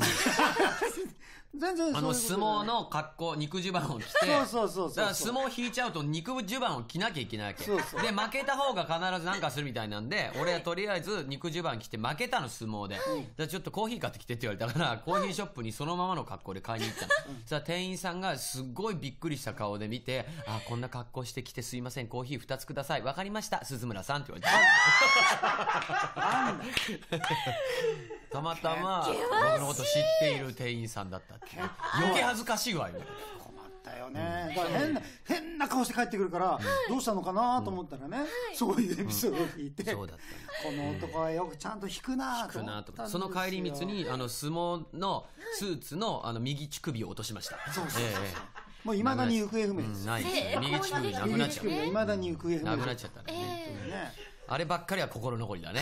全然あの相撲の格好、肉襦袢を着て、 そうそうそうそう、 だから相撲引いちゃうと肉襦袢を着なきゃいけないわけ。そうそうで負けた方が必ず何かするみたいなんで、俺はとりあえず肉襦袢着て負けたの相撲で、はい、じゃあちょっとコーヒー買ってきてって言われたから、コーヒーショップにそのままの格好で買いに行ったの。さあ店員さんがすっごいびっくりした顔で見て、あ、こんな格好してきてすいません、コーヒーふたつください、わかりました鈴村さんって言われてたまたま僕のこと知っている店員さんだったっていう。余計恥ずかしいわよ。困ったよね。だから変な変な顔して帰ってくるから、どうしたのかなと思ったらね、そういうエピソードを聞いて、そうだった。この男はよくちゃんと引くなと思ったんですよ。 その帰り道にあの相撲のスーツのあの右乳首を落としました。そうそうそう。 もういまだに行方不明です。 ないですね。右乳首なくなっちゃった。 いまだに行方不明。 なくなっちゃったね。あればっかりは心残りだね。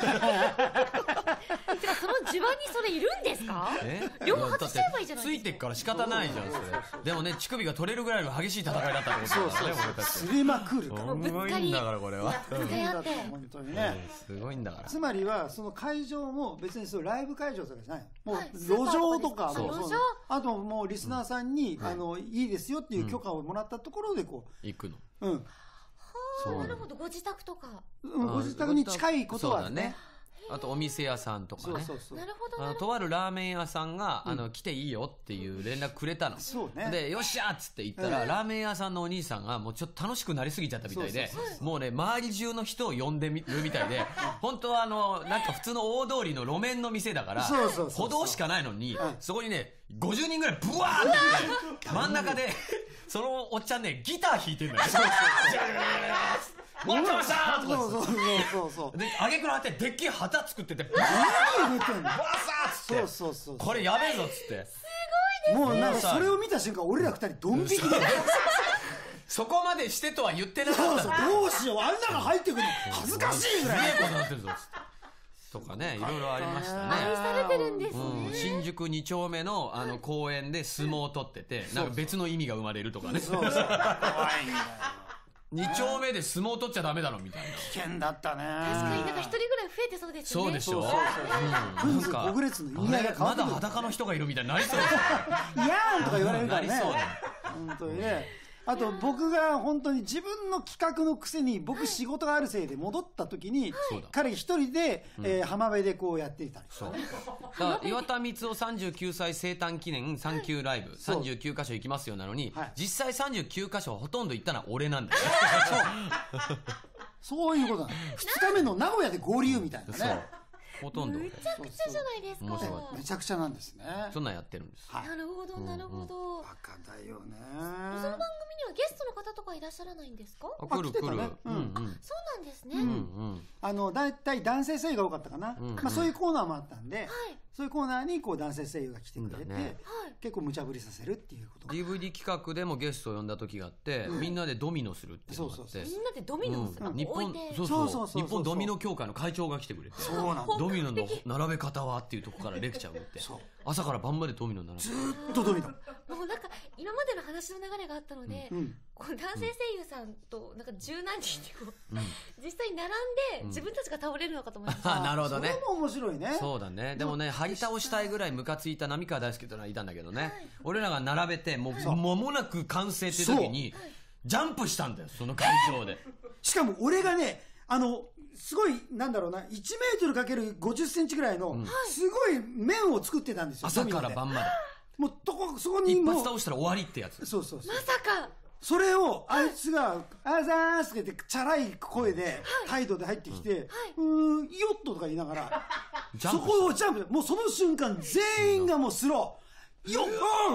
てかその地盤にそれいるんですか？両方外しちゃえばいいじゃないですか。 ついてっから仕方ないじゃんそれ。でもね乳首が取れるぐらいの激しい戦いだったってことだからね俺たち。 すりまくるから。 すごいんだからこれは。 本当にね。 すごいんだから。 つまりはその会場も別にそうライブ会場とかじゃない。もう路上とかもそう。あともうリスナーさんにあのいいですよっていう許可をもらったところでこう行くの。 うん。 なるほど、ご自宅とか、 うん、ご自宅に近いことはね。 あとお店屋さんとかね。 そうそう。なるほど。 あのとあるラーメン屋さんが、うん、あの来ていいよっていう連絡くれたの。そうね。でよっしゃーっつって言ったら、うん、ラーメン屋さんのお兄さんがもうちょっと楽しくなりすぎちゃったみたいで、もうね周り中の人を呼んでるみたいで、本当はあのなんか普通の大通りの路面の店だから、歩道しかないのに、そこにねごじゅうにんぐらいブワーって真ん中でそのおっちゃんねギター弾いてるのよ。そうそうそう。持ってましたーとか。そうそうそうそう。で、あげくらってでっけえ旗作ってて、バーッバサーっつって。そうそうそう。これやべえぞっつって。 すごいですね。 もうなんかそれを見た瞬間、俺ら二人ドン引きで。 そこまでしてとは言ってなかった。 そうそう。どうしよう、あんなが入ってくるの恥ずかしいぐらい。 すげえことなってるぞっつって。とかね、いろいろありましたね。 愛されてるんですね。 うん、新宿に丁目のあの公園で相撲を取ってて、なんか別の意味が生まれるとかね。そうそう。怖いんだよ。 に丁目で相撲取っちゃダメだろみたいな。 危険だったね。 確かになんか一人ぐらい増えてそうですね。 そうでしょ。 そうそうそううん夫婦ご列の意味合いが変わまだってくる。 裸の人がいるみたいになりそうですよ。 いやーんとか言われるからね。 なりそうだ。 本当にね。あと僕が本当に自分の企画のくせに僕仕事があるせいで戻った時にそうだ彼一人でえー浜辺でこうやっていたりとそうかね。 だから岩田光雄さんじゅうきゅうさい生誕記念さん級ライブそうさんじゅうきゅうかしょ行きますよなのに、 はい実際さんじゅうきゅうかしょほとんど行ったのは俺なんだよ。 そういうことなの。ふつかめの名古屋で合流みたいなそうね。 ほとんど俺。 むちゃくちゃじゃないですか。 面白いめちゃくちゃなんですね。 そんなんやってるんです。 はい。 なるほどなるほど。 バカだよね。 その番組にはゲストの方とかいらっしゃらないんですか？ あ来る来てたね来る。 ううんんうん。 そうなんですね。 うんうん。 あのだいたい男性声優が多かったかな。 うんまあそういうコーナーもあったんで、 はいそういうコーナーにこう男性声優が来てくれて、 うんだねはい。 結構無茶ぶりさせるっていうことが。 ディーブイディー 企画でもゲストを呼んだ時があって、みんなでドミノするっていうのがあってそうそうみんなでドミノをするうん日本置いて。 そうそうそそううそうそう日本ドミノ協会の会長が来てくれて、 そうなんだ。 ドミノの並べ方はっていうところからレクチャーを打ってそう朝から晩までドミノ並べてずーっとドミノ。 もうなんか今までの話の流れがあったので、 うん。 こう男性声優さんとなんか十何人でこう、 うん実際に並んで自分たちが倒れるのかと思いましあた。 なるほどねそれも面白いね。 そうだね。でもね、張り倒したいぐらいムカついた浪川大輔というのはいたんだけどね、 はい俺らが並べてもうそう間もなく完成って時にジャンプしたんだよ、その会場で。 しかも俺がね、あの、すごい、なんだろうな、いちメートルかけるごじゅっセンチぐらいの、すごい面を作ってたんですよ。 朝からドミノで晩までもう、とこ、そこに一もう、 発倒したら終わりってやつ。 そうそうそうま。さかそれを、あいつが、あざーすって言って、チャラい声で、態度で入ってきて、うーん、ヨットとか言いながら、そジャンプこをジャンプ、もうその瞬間、全員がもうスロー、ヨ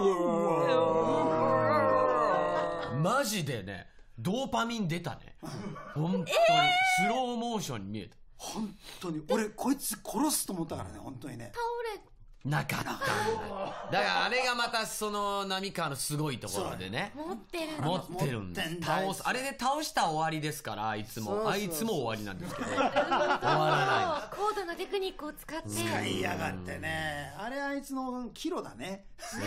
ッマジでねドーパミン出たね本当に、スローモーションに見えた。 本当に、俺、こいつ殺すと思ったからね、本当にね。 倒れなかったんだよ。だからあれがまたその浪川のすごいところでね、 持ってる持ってるんです持ってんだ倒すあれで倒したら終わりですから、あいつもそうそうそうあいつも終わりなんですけど終わなるほどらない高度なテクニックを使って、 使いやがってね。あれ、あいつのキロだね。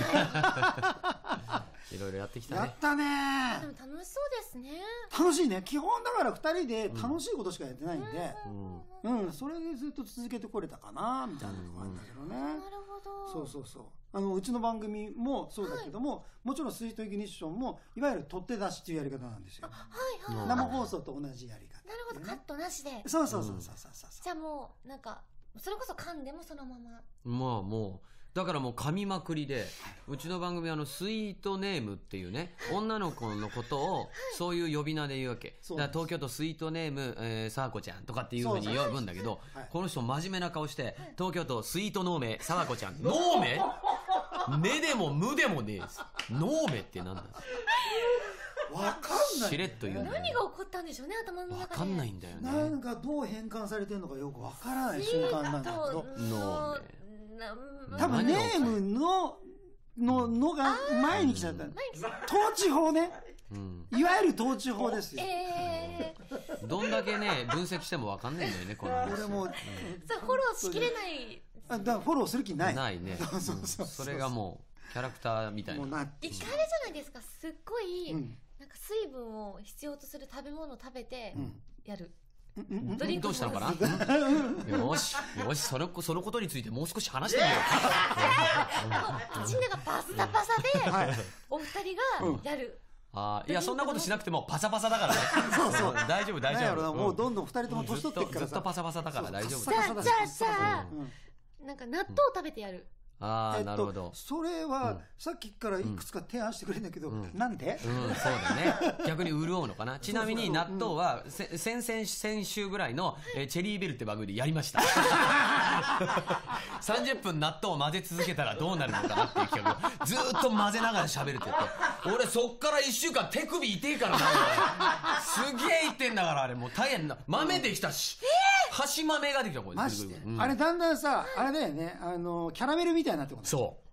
いろいろやってきたね。 やったね。 でも楽しそうですね。 楽しいね。基本だからふたりで楽しいことしかやってないんで、 うんうん、それでずっと続けてこれたかな、みたいなとこあるんだけどね。 なるほど。 そうそうそう。あの、うちの番組もそうだけども、もちろんスイートイグニッションも、いわゆる取って出しっていうやり方なんですよ。 はいはい。 生放送と同じやり方。 なるほど、カットなしで。 そうそうそうそうそうそう。 じゃあもう、なんか、それこそ噛んでもそのまま。 まあもうだからもう噛みまくりで、うちの番組はあのスイートネームっていうね、女の子のことをそういう呼び名で言うわけ。 そうだから東京都スイートネーム、えー、さわこちゃんとかっていうふうに呼ぶんだけど、 はいこの人真面目な顔して、東京都スイートノーメさわこちゃん。ノーメ目でも無でもねえです。ノーメってなんだわかんない。 しれっと言うんだよね。 何が起こったんでしょうね、頭の中で。 わかんないんだよね。 なんかどう変換されてるのかよくわからない瞬間なんだけど、 ノーメな多分ネームの、の、のが前に来ちゃった。統治法ね。 うん、 いわゆる統治法ですよ。 えー、 どんだけね分析してもわかんないんだよねこの話。 俺も、 それフォローしきれない。 あだからフォローする気ない。 ないね。 そうそうそう。 それがもうキャラクターみたいな。 もうな、 一回あれじゃないですか、すっごい、 うんなんか水分を必要とする食べ物を食べてうんやる。 うんうんドリンクどうしたのかなもよしよしそのそのことについてもう少し話してみよう口の中パサパサで、 はい。 お二人がやる。 あーいやそんなことしなくてもパサパサだからね。 そうそう。 大丈夫大なんやろな、 丈夫。 もうどんどん二人とも年ずっと取ってっからさ。 ずっとパサパサだから大丈夫そうじゃあ、じゃあ、じゃあう、んなんか納豆を食べてやる。 ああえっとなるほど。 それは、さっきからいくつか提案してくれるんだけど、 んなんでうん、そうだね。逆に潤うのかな。ちなみに納豆は、せ先々先週ぐらいの、えーチェリーベルって番組でやりました。さんじゅっぷん納豆を混ぜ続けたらどうなるのかなっていう企画をずーっと混ぜながら喋るって言って、俺そっからいっしゅうかん手首痛えからな。すげえ痛えんだからあれもう大変な。豆できたし。箸豆ができたこれ。 マジで、 うんあれだんだんさ、あれだよね、あの、キャラメルみたいになってことそう。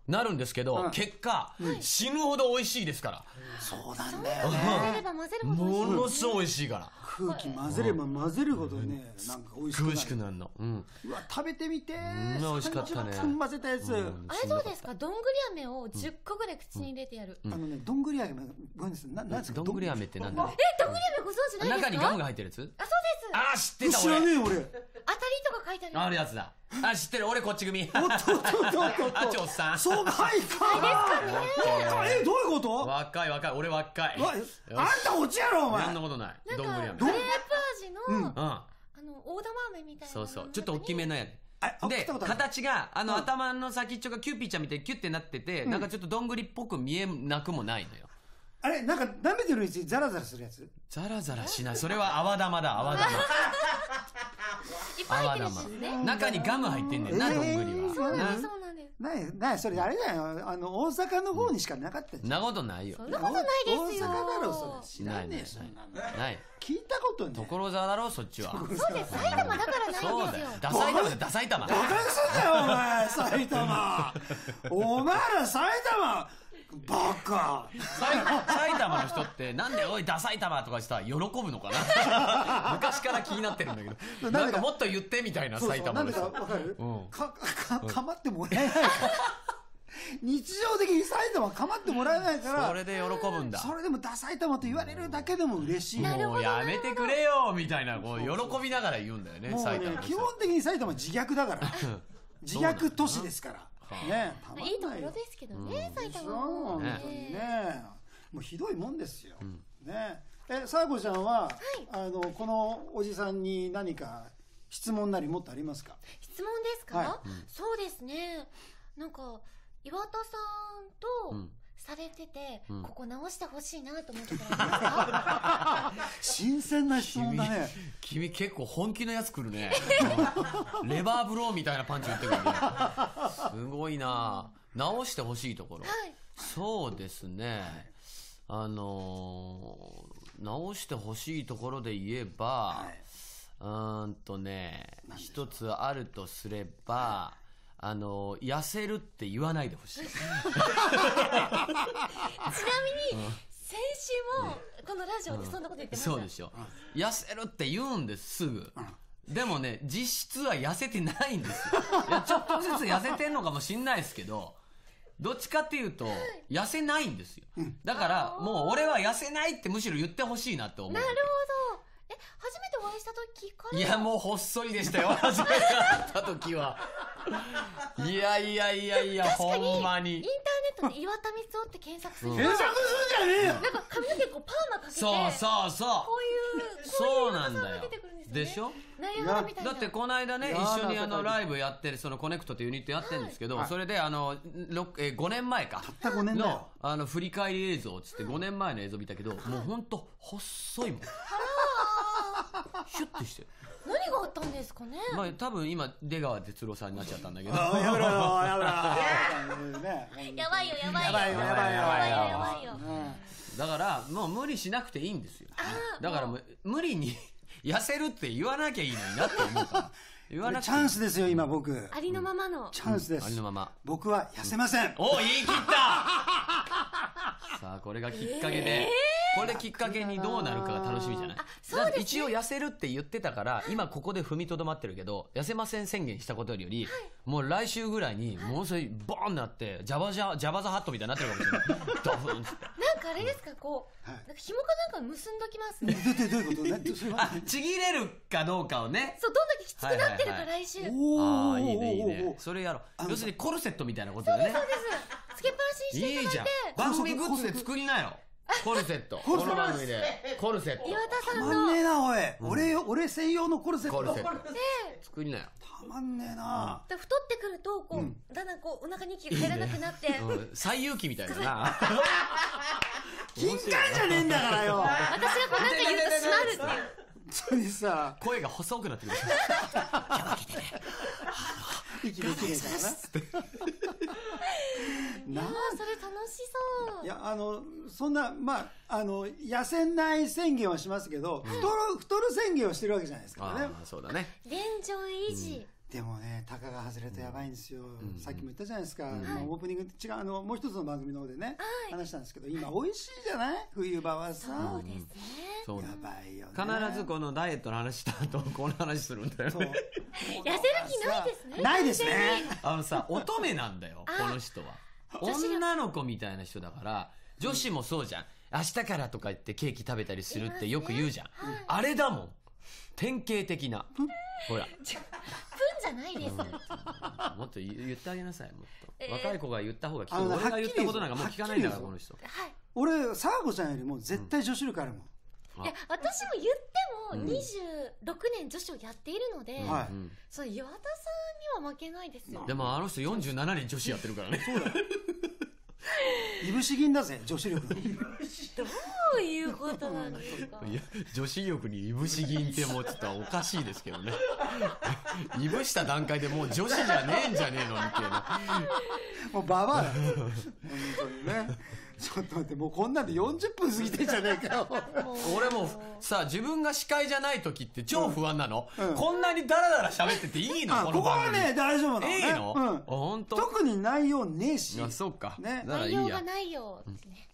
なるんですけど、 うん結果、死ぬほど美味しいですから。 そうなんだよ混ぜれね。 ば混ぜるほど美味しい。 ものすごい美味しいから。 空気混ぜれば混ぜるほどね、なんか美味しくなる。 美味しくなるの。うん。 うわ、食べてみてー。 ん美味しかったねさんじゅっぷん混ぜたやつ。 うんあれどうですか？どんぐり飴をじゅっこぐらい口に入れてやる。 あのね、どんぐり飴、ごめんなさい、ななんですか？ どんぐり飴ってなんだろう。 え、どんぐり飴ご存知ないですか？ 中にガムが入ってるやつ？ あ、そうです。 あー、知ってた知らね俺。 え俺。 当たりとか書いてある。 あるやつだ。あ、知ってる。俺こっち組。 おっとっとっとっとっと。 あっちおっさん。 そうかいか。え、どういうこと？ 若い若い。俺若い。 わあんたオチやろお前。 そんなことない。どんぐり飴。 グレープ味の、 うんうん。 あの大玉飴みたいな。 そうそう。ちょっと大きめのやつ。 ああで食ったことある形があの、 うん頭の先っちょがキューピーちゃんみたいにキュッてなってて、なんかちょっとどんぐりっぽく見えなくもないのよ。 あれ、なんか舐めてるうちにザラザラするやつ？ ザラザラしない。それは泡玉だ、泡玉。 いっぱい入ってるんですね。 中にガム入ってんねんな、 えーどんぐりは。 そうなんです、 なそうなんです。 なに、なに、それあれだよ。あの、大阪の方にしかなかったんじゃん。 なことないよそ。んなことないですよ。 大阪だろ、それ。知らねえ、 ないないそんなの。 ない。 聞いたことね。 所沢だろ、そっちは。 そうです、埼玉だからそうだよないんですよ。。 ダサい玉だ、ダサい玉。 バカにすんなよ、お前、埼玉。お前ら埼玉、バカ。 埼埼玉の人ってなんでおいダサい玉とかしたら喜ぶのかな。昔から気になってるんだけど、なんかもっと言ってみたいな。 そうそう、なんでか埼玉の人。 わかる？ うんか、か、かまってもらえないから。日常的に埼玉かまってもらえないから。 それで喜ぶんだ。 それでもダサい玉と言われるだけでも嬉しい。 もうやめてくれよみたいな、こう喜びながら言うんだよね、 もう埼玉の、人。 ね基本的に埼玉は自虐だから。自虐都市ですから。ね、たまんないよいいところですけどね、埼玉そうも。 本当にね、もうひどいもんですよ。ね、え、さやこちゃんは、あのこのおじさんに何か質問なりもっとありますか？ 質問ですか？ はそうですね。なんか岩田さんとうんされてて、 うんここ直してほしいなと思ってたら新鮮な質問だね。 君結構本気のやつ来るね。うんレバーブローみたいなパンチ打ってくるね。すごいな。直してほしいところ。 はいそうですね。あのー直してほしいところで言えば、うーんとね、一つあるとすれば、あの痩せるって言わないでほしい。 ちなみに、先週もこのラジオでそんなこと言ってました。 そうでしょ。痩せるって言うんです、すぐ。でもね、実質は痩せてないんですよ。いや、ちょっとずつ痩せてんのかもしんないですけど、どっちかっていうと、痩せないんですよ。だから、もう俺は痩せないってむしろ言ってほしいなって思う。 なるほど。え、初めてお会いした時からいや、もう細いでしたよ、初めて会った時は。いやいやいやいや、ほんまに。 インターネットで岩田光雄って検索すると、 検索するんじゃねえよ。 なんか髪の毛こうパーマかけて、 そうそうそう。 こういう、 そうなんだよこういう岩田さんが出てくるんですよね。 でしょ。 ナイアガラみたいな。 だってこの間ね、 いやー一緒にあのなんかライブやってる、そのコネクトっていうユニットやってるんですけど、 はいそれであの、ろえーごねんまえか。 たったごねんだよの、あの、振り返り映像っつってごねんまえの映像見たけど、もうほんと、細いもん。シュッてしてる。 何があったんですかね。 まあ多分今、出川哲朗さんになっちゃったんだけど。 あやめろよ、やめろよ。ねやばいよやばいよやばいよ、やばいよ、 やばいよややばいよ。 ねだから、もう無理しなくていいんですよ。だからもう、無理に痩せるって言わなきゃいいのになって思うから。言わなくていい。 チャンスですよ、今僕。 ありのままの。 チャンスです。 ありのまま。 僕は痩せません。 お、言い切ったさあ、これがきっかけで、これできっかけにどうなるかが楽しみじゃない？ そうですねだって一応痩せるって言ってたから、今ここで踏みとどまってるけど、痩せません宣言したことより、もう来週ぐらいに、ものすごいボーンなって、ジャバジャ、ジャバザハットみたいになってるかもしれない。ドフンっつって。 なんかあれですか、こう、 はいなんか紐かなんか結んどきます。 どどどういうことねそれはあ、ちぎれるかどうかをね。 そう、どんだけきつくなってるか、 はいはいはい来週。 おそうーああ、いいね、いいおーおね。 ーそれやろう。 あの要するにコルセットみたいなことだよね。 です。つけっぱなしにしていいいじゃんただいて、。 番組グッズで作りなよ。コルセット。この番組で。コルセット。 岩田さたんの、 まんねえな、おい。俺よ、俺専用のコルセット。 コルセット。 で、 作りなよ。 たまんねえな。 で太ってくると、こう、だんだんこう、お腹に息が入らなくなって、 うん最有機みたいだな。 金管じゃねえんだからよ。 私がこうなんか言うと閉まるっていう。 本当にさ、 声が細くなってくる。 息できねえからな。 いやー、それ楽しそう。 いや、あの、そんな、まあ、あの、痩せない宣言はしますけど、太る、太る宣言をしてるわけじゃないですかね。 ああ、そうだね。 現状維持。 でもね、タカが外れるとやばいんですよ、 うん、 さっきも言ったじゃないですか、 うん、 まあ、オープニング違うあのもう一つの番組の方でね、はい、話したんですけど、今美味しいじゃない、冬場はさ。 そうですね、 そうやばいよね。 必ずこのダイエットの話した後この話するんだよね。 痩せる気ないですね。 ないですね。 あのさ、乙女なんだよこの人は。女の子みたいな人だから。女子もそうじゃん、明日からとか言ってケーキ食べたりするってよく言うじゃん、ね、はい、あれだもん、典型的な。ほらプンじゃないです、うん、 もっと言ってあげなさい、もっと、 えー、 若い子が言った方が聞く。俺が言ったことなんかもう聞かないんだからこの人、はい、 俺サーゴちゃんよりも絶対女子力あるもん、 うん、いや私も言ってもにじゅうろくねん女子をやっているので、うん、そう、岩田さんには負けないですよ。 でもあの人よんじゅうななねん女子やってるからね。そうだいぶし銀だぜ、女子力。 どういうことなんですか。 いや、女子力にいぶし銀ってもうちょっとおかしいですけどね。いぶした段階でもう女子じゃねえんじゃねえのみたいな。 もうババアだ。本当にね。ちょっと待って、もうこんなんでよんじゅっぷん過ぎてんじゃねえかよ。 俺もさ、自分が司会じゃない時って超不安なの、うんうん、こんなにダラダラ喋ってていいの？この番組。 ここはね、大丈夫なのね。 いいの？うん、本当。 特に内容ねえし。 あ、そうか。 ね、 内容がないよですね。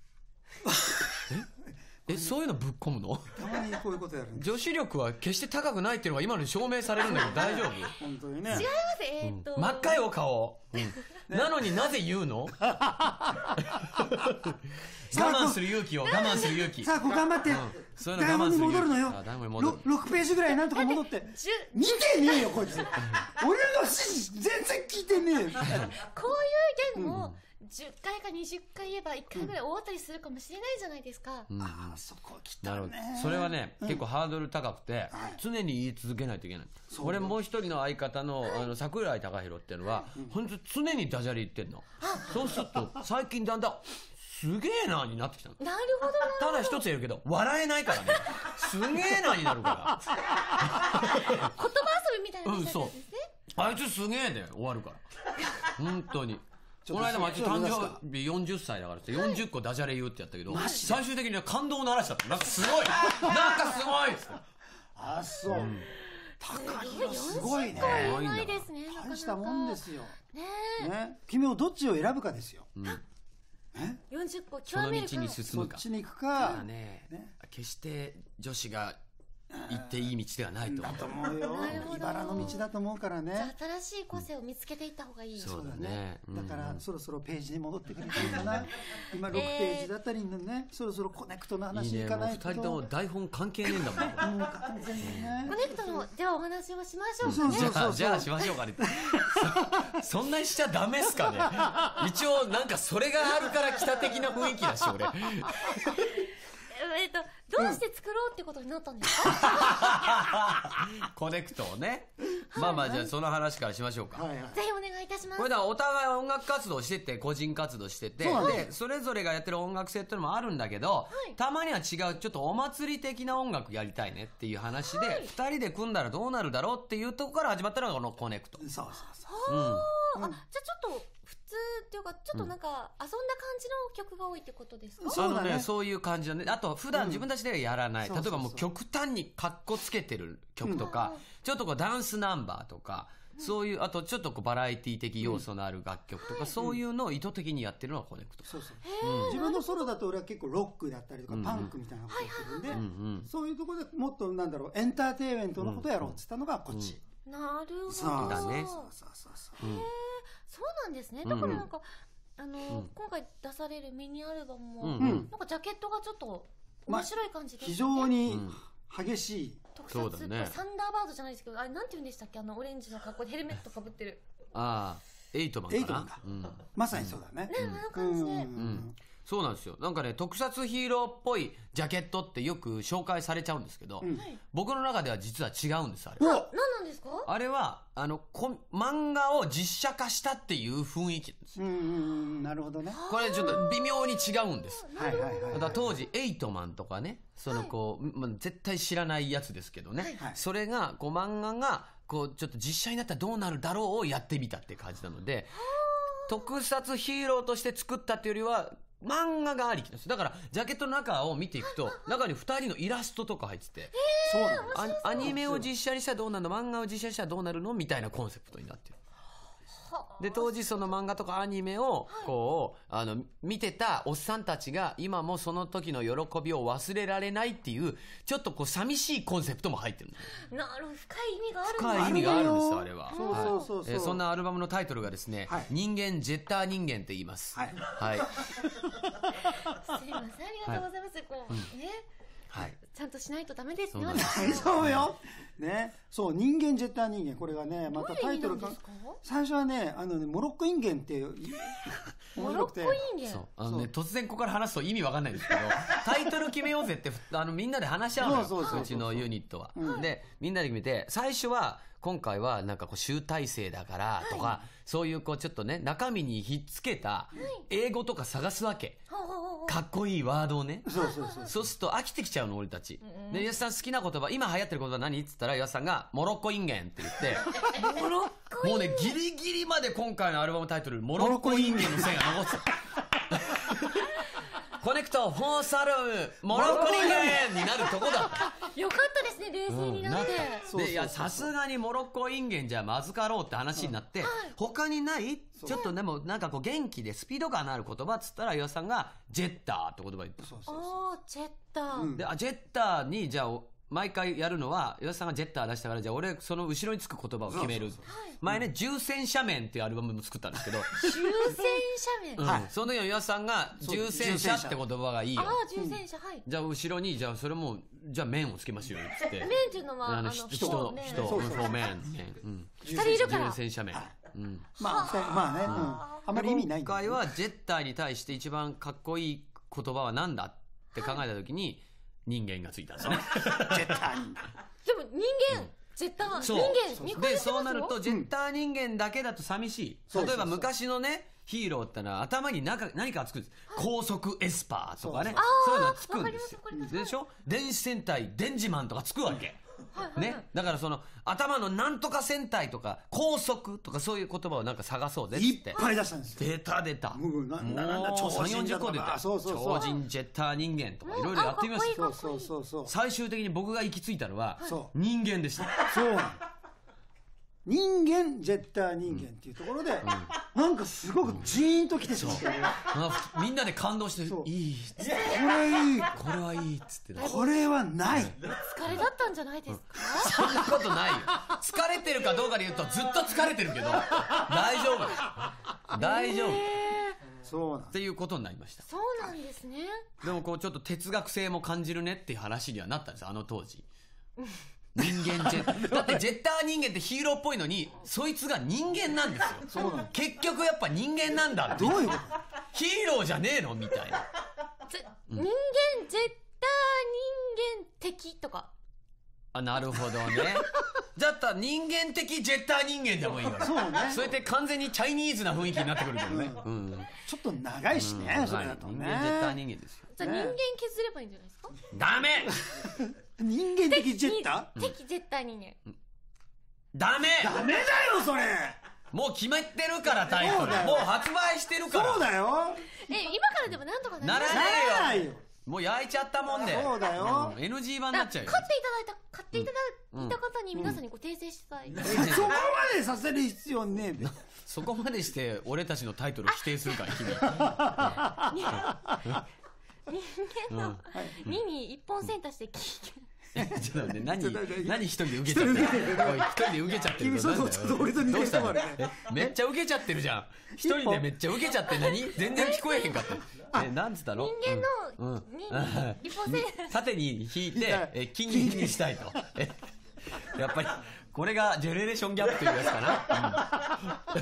え、そういうのぶっ込むの？ たまにこういうことやるんです。 女子力は決して高くないっていうのが今の証明されるんだけど大丈夫？ 本当にね。 違います。えー、っと、 うん、真っ赤よ顔、うんね、なのになぜ言うの？我慢する勇気を我慢する勇気。 さあこう頑張って、うん、 そういうの我慢する勇気。 台本に戻るのよ。 あ、台本に戻る。 ろくページぐらいなんとか戻って見てねえよこいつ。俺の指示全然聞いてねえよ。こういうゲームをじゅっかいかにじゅっかい言えばいっかいぐらい終わったりするかもしれないじゃないですか、 うん、 ああそこ来たね。 なるほど。それはね、うん、結構ハードル高くて、はい、常に言い続けないといけない。俺もう一人の相方の、はい、あの櫻井貴弘っていうのは、うん、本当常にダジャレ言ってんの。そうすると最近だんだんすげえなになってきたの。 なるほどな。 ただ一つ言るけど笑えないからね。すげえなになるから。 言葉遊びみたいな感じですね、 うん、あいつすげえで終わるから本当に。この間もあいつ誕生日よんじゅっさいだからってよんじゅっこダジャレ言うってやったけど、最終的には感動を鳴らしちゃった。なんかすごいなんかすごいっつって。 あ、そう、うん、高弘すごいね。 ないですね。 大したもんですよ。 ねね、君もどっちを選ぶかですよ、うん、えよんじゅっこその道に進むか。 そっちに行くか、 ねね、決して女子が行っていい道ではないと思う。 だと思うよ。茨の道だと思うからね。 じゃあ新しい個性を見つけていった方がいい、うん、 そうだね。 だからそろそろページに戻ってくれていいかな。今ろくページだったりのね、そろそろコネクトの話いかないと。 いいね、もうふたりとも台本関係ねえんだもん。 もう完全にね。 コネクトのではお話をしましょうかね。 じゃあじゃあしましょうかね。そ, そんなにしちゃダメっすかね。一応なんかそれがあるから来た的な雰囲気だし俺。 えっと、どうして作ろうってことになったんですか？ コネクトをね、まあまあじゃあその話からしましょうか、はいはい、 ぜひお願いいたします。 これだお互い音楽活動してて個人活動してて、でそれぞれがやってる音楽性っていうのもあるんだけど、はい、たまには違うちょっとお祭り的な音楽やりたいねっていう話で、はい、ふたりで組んだらどうなるだろうっていうところから始まったのがこのコネクト。 そうそうそう、 うん、あ、じゃあちょっと普通っていうかちょっとなんか遊んだ感じの曲が多いってことですか？ うん、そうだね、そういう感じだね。あと普段自分たちではやらない、うん、例えばもう極端にカッコつけてる曲とか、うん、ちょっとこうダンスナンバーとか、うん、そういうあとちょっとこうバラエティ的要素のある楽曲とか、うん、そういうのを意図的にやってるのがコネクト。 そうそう、うん、自分のソロだと俺は結構ロックだったりとか、うん、パンクみたいなことをするんで、うん、そういうところでもっとなんだろうエンターテインメントのことやろうって言ったのがこっち、 うん、なるほど。 そうだね。 そうそうそうそう、 へえ、そうなんですね。だからなんか、うん、あの、うん、今回出されるミニアルバムも、うん、なんかジャケットがちょっと面白い感じですね、まあ、 非常に激しい、 特撮っぽい、ね、サンダーバードじゃないですけど、あれなんて言うんでしたっけ、あのオレンジの格好でヘルメットかぶってる。 ああ、エイトマンかな。 エイトマンか、うん、まさにそうだね、 うん、ね、あの感じで、うんうん、 そうなんですよ。なんかね、特撮ヒーローっぽいジャケットってよく紹介されちゃうんですけど、うん、僕の中では実は違うんです。あれは何なんですか？あれはあのこ漫画を実写化したっていう雰囲気なんです。 うんうん、なるほどね。 これちょっと微妙に違うんです。 はいはいはい、はい、 だから当時エイトマンとかね、そのこう、はい、まあ、絶対知らないやつですけどね、はい、それがこう漫画がこうちょっと実写になったらどうなるだろうをやってみたって感じなので、特撮ヒーローとして作ったっていうよりは漫画がありきなんです。だからジャケットの中を見ていくと中にふたりのイラストとか入ってて、 そうなんです。 アアニメを実写にしたらどうなるの、漫画を実写にしたらどうなるのみたいなコンセプトになってる。で当時その漫画とかアニメをこう、はい、あの見てたおっさんたちが今もその時の喜びを忘れられないっていうちょっとこう寂しいコンセプトも入ってるんです。 なるほど、深い意味があるんだ。 深い意味があるんですあれは。 そうそうそうそう、 はい、えー、そんなアルバムのタイトルがですね、はい、人間ジェッター人間って言います。はい、はい、 すいません、ありがとうございます。はい、こう、うん、ね、はい、ちゃんとしないとダメですね。 大丈夫よ。ね、そう、人間ジェッター人間、これがね、またタイトルが最初はね、あのね、モロッコインゲンっていうモロッコインゲン、 そう、あのね、突然ここから話すと意味わかんないんですけどタイトル決めようぜってあのみんなで話し合うのよ、 そうそうそうそう、 うちのユニットは、 うん、 でみんなで決めて、最初は今回はなんかこう集大成だからとか、はい、そういうこうちょっとね中身にひっつけた英語とか探すわけ、はい、かっこいいワードをね、 そうそうそう、 そうすると飽きてきちゃうの俺たち、うん、で岩瀬さん好きな言葉、今流行ってる言葉何っつったら岩瀬さんがモロッコインゲンって言ってモロッコインゲン、 もうねギリギリまで今回のアルバムタイトルモロッコインゲンの線が残ってたコネクトフォーサルモロッコインゲンになるとこだったよかったですね、冷静になって、 うん、でいやさすがにモロッコインゲンじゃまずかろうって話になって、うん、はい、他にないちょっとでもなんかこう元気でスピード感のある言葉っつったら岩さんがジェッターって言葉言って、そうそうそう、 あージェッター、 うん、であジェッターにじゃあ毎回やるのは岩田さんがジェッター出したから、じゃあ俺その後ろにつく言葉を決める。そうそうそう、前ね重戦車面っていうアルバムも作ったんですけど重戦車面、 うん、はい、その時は岩田さんが重戦車って言葉がいいよ、 ああ重戦車、はい、 じゃあ後ろにじゃあそれもじゃあ面をつけましょうよっつって面っていうのはあの人人人人面二人いるから重戦車面、うん、 まあまあね、うん、あまり意味ないんだ、 今回はジェッターに対して一番かっこいい言葉は何だって考えた時に人間がついたんですねジェッター人間でも人間、うん、ジェッター人間でそうなるとジェッター人間だけだと寂しい、うん、例えば昔のねヒーローってのは頭に何か何かつくんです、はい、高速エスパーとかね、そういうのつくんですよ、でしょ、電子戦隊デンジマンとかつくわけ、はいはいはい、ね、だからその頭のなんとか戦隊とか高速とかそういう言葉をなんか探そうぜっていっぱい出したんですよ、 出た出た、 もうなんだなんださんじゅうよんじゅっこ出た、 そうそうそう、 超人ジェッター人間とかいろいろやってみました、 そうそうそうそう、 最終的に僕が行き着いたのは、 はい、 人間でした、 そう人間ジェッター人間っていうところで、うん、なんかすごくジーンときてしまって、 うん、みんなで感動していいっつって、 これいい、 これはいいっつって、 これはない、 疲れだったんじゃないですか、 うん、そんなことないよ、疲れてるかどうかで言うとずっと疲れてるけど大丈夫大丈夫、そうなんっていうことになりました。 そうなんですね。 でもこうちょっと哲学性も感じるねっていう話にはなったんですよ、あの当時人間ジェだってジェッター人間ってヒーローっぽいのにそいつが人間なんですよ。そうなん結局やっぱ人間なんだって、どういうことヒーローじゃねえのみたいな、 うん、人間ジェッター人間的とか、 あ、なるほどねだったら人間的ジェッター人間でもいいわ、そうね、それって完全にチャイニーズな雰囲気になってくるけどね、うんうん、 ちょっと長いしね、うん、それだとね、 人間ジェッター人間ですよ。 じゃあ人間削ればいいんじゃないですか。 ダメ人間的ジェッター的ジェッター人間、うん、 ダメダメだよそれ、 もう決めてるからタイトルもう発売してるから、 そうだよ、 え今からでもなんとかならないよ、もう焼いちゃったもんで、 そうだよ、 うん、エヌジー 版になっちゃうよ。 買っていただいた買っていただいた方に皆さんにご訂正したい、うんうん、 そこまでさせる必要ねえべそこまでして俺たちのタイトル否定するから君人間のにに一本線足して聞いてちょっと待って何何一人で受けちゃってる一人で受けちゃってるけど、 そうそう、ちょっと俺と似てる人もあるね、 めっちゃ受けちゃってるじゃん、一人でめっちゃ受けちゃって何全然聞こえへんかった、えなんつったの、 人間のに一本線縦に引いてえ金銀にしたいとえやっぱりこれがジェネレーションギャップというやつかな、うん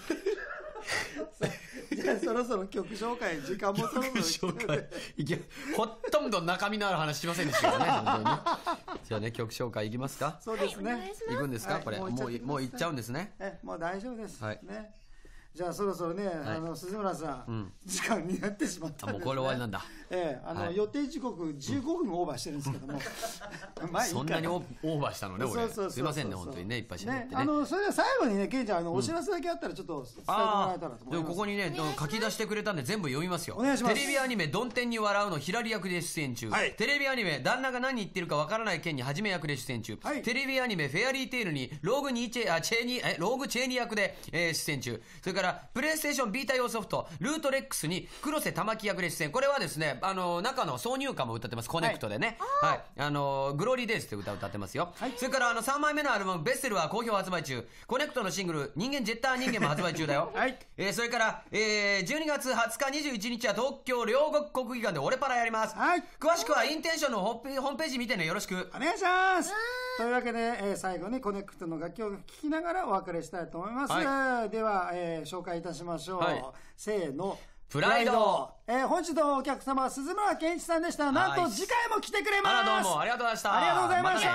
じゃあそろそろ曲紹介時間もそろそろ曲紹介いけほとんど中身のある話しませんでしたよね本当にね。じゃあね曲紹介いきますか。 そうですね、 はい、 行くんですか、はい、これもうもう行っちゃうんですね。 えもう大丈夫です、 はい、 ね、 じゃあそろそろね、 はいあの鈴村さん、 うん時間になってしまったんです、ね、 あもうこれ終わりなんだ。 ええ、あの、 はい予定時刻じゅうごふんオーバーしてるんですけども、まあいいかそんなにオーバーしたのね、俺。 そうそうそうそうすいませんね、本当にね、いっぱい喋ってね。 あのそれでは最後にね、ケンちゃん、あのお知らせだけあったらちょっと伝えてもらえたらと思います。 でもここにね書き出してくれたんで全部読みますよ。 お願いします。 テレビアニメ「どん天に笑う」のヒラリ役で出演中、はい、テレビアニメ「旦那が何言ってるかわからない件にはじめ役で出演中、はい、テレビアニメ「フェアリーテイル」にローグニーチェあチェーニーえローグチェーニー役で、えー、出演中。それからプレイステーションビータ用ソフトルートレックスに黒瀬玉木役で出演。これはですね、あの中の挿入歌も歌ってます、コネクトでね、はい、はい、あのグローリーデイズって歌を歌ってますよ、はい、それからあのさんまいめのアルバム「ベッセル」は好評発売中。コネクトのシングル「人間ジェッター人間」も発売中だよ、はい、えー、それから、えー、じゅうにがつはつかにじゅういちにちは東京両国国技館でオレパラやります、はい、詳しくはインテンションのホームページ見てね、よろしくお願いします。というわけで、えー、最後にコネクトの楽曲を聴きながらお別れしたいと思います、はい、では、えー、紹介いたしましょう、はい、せーの、 プライド。 えー、本日のお客様は鈴村健一さんでした。なんと次回も来てくれます。 あらどうもありがとうございました。 ありがとうございました。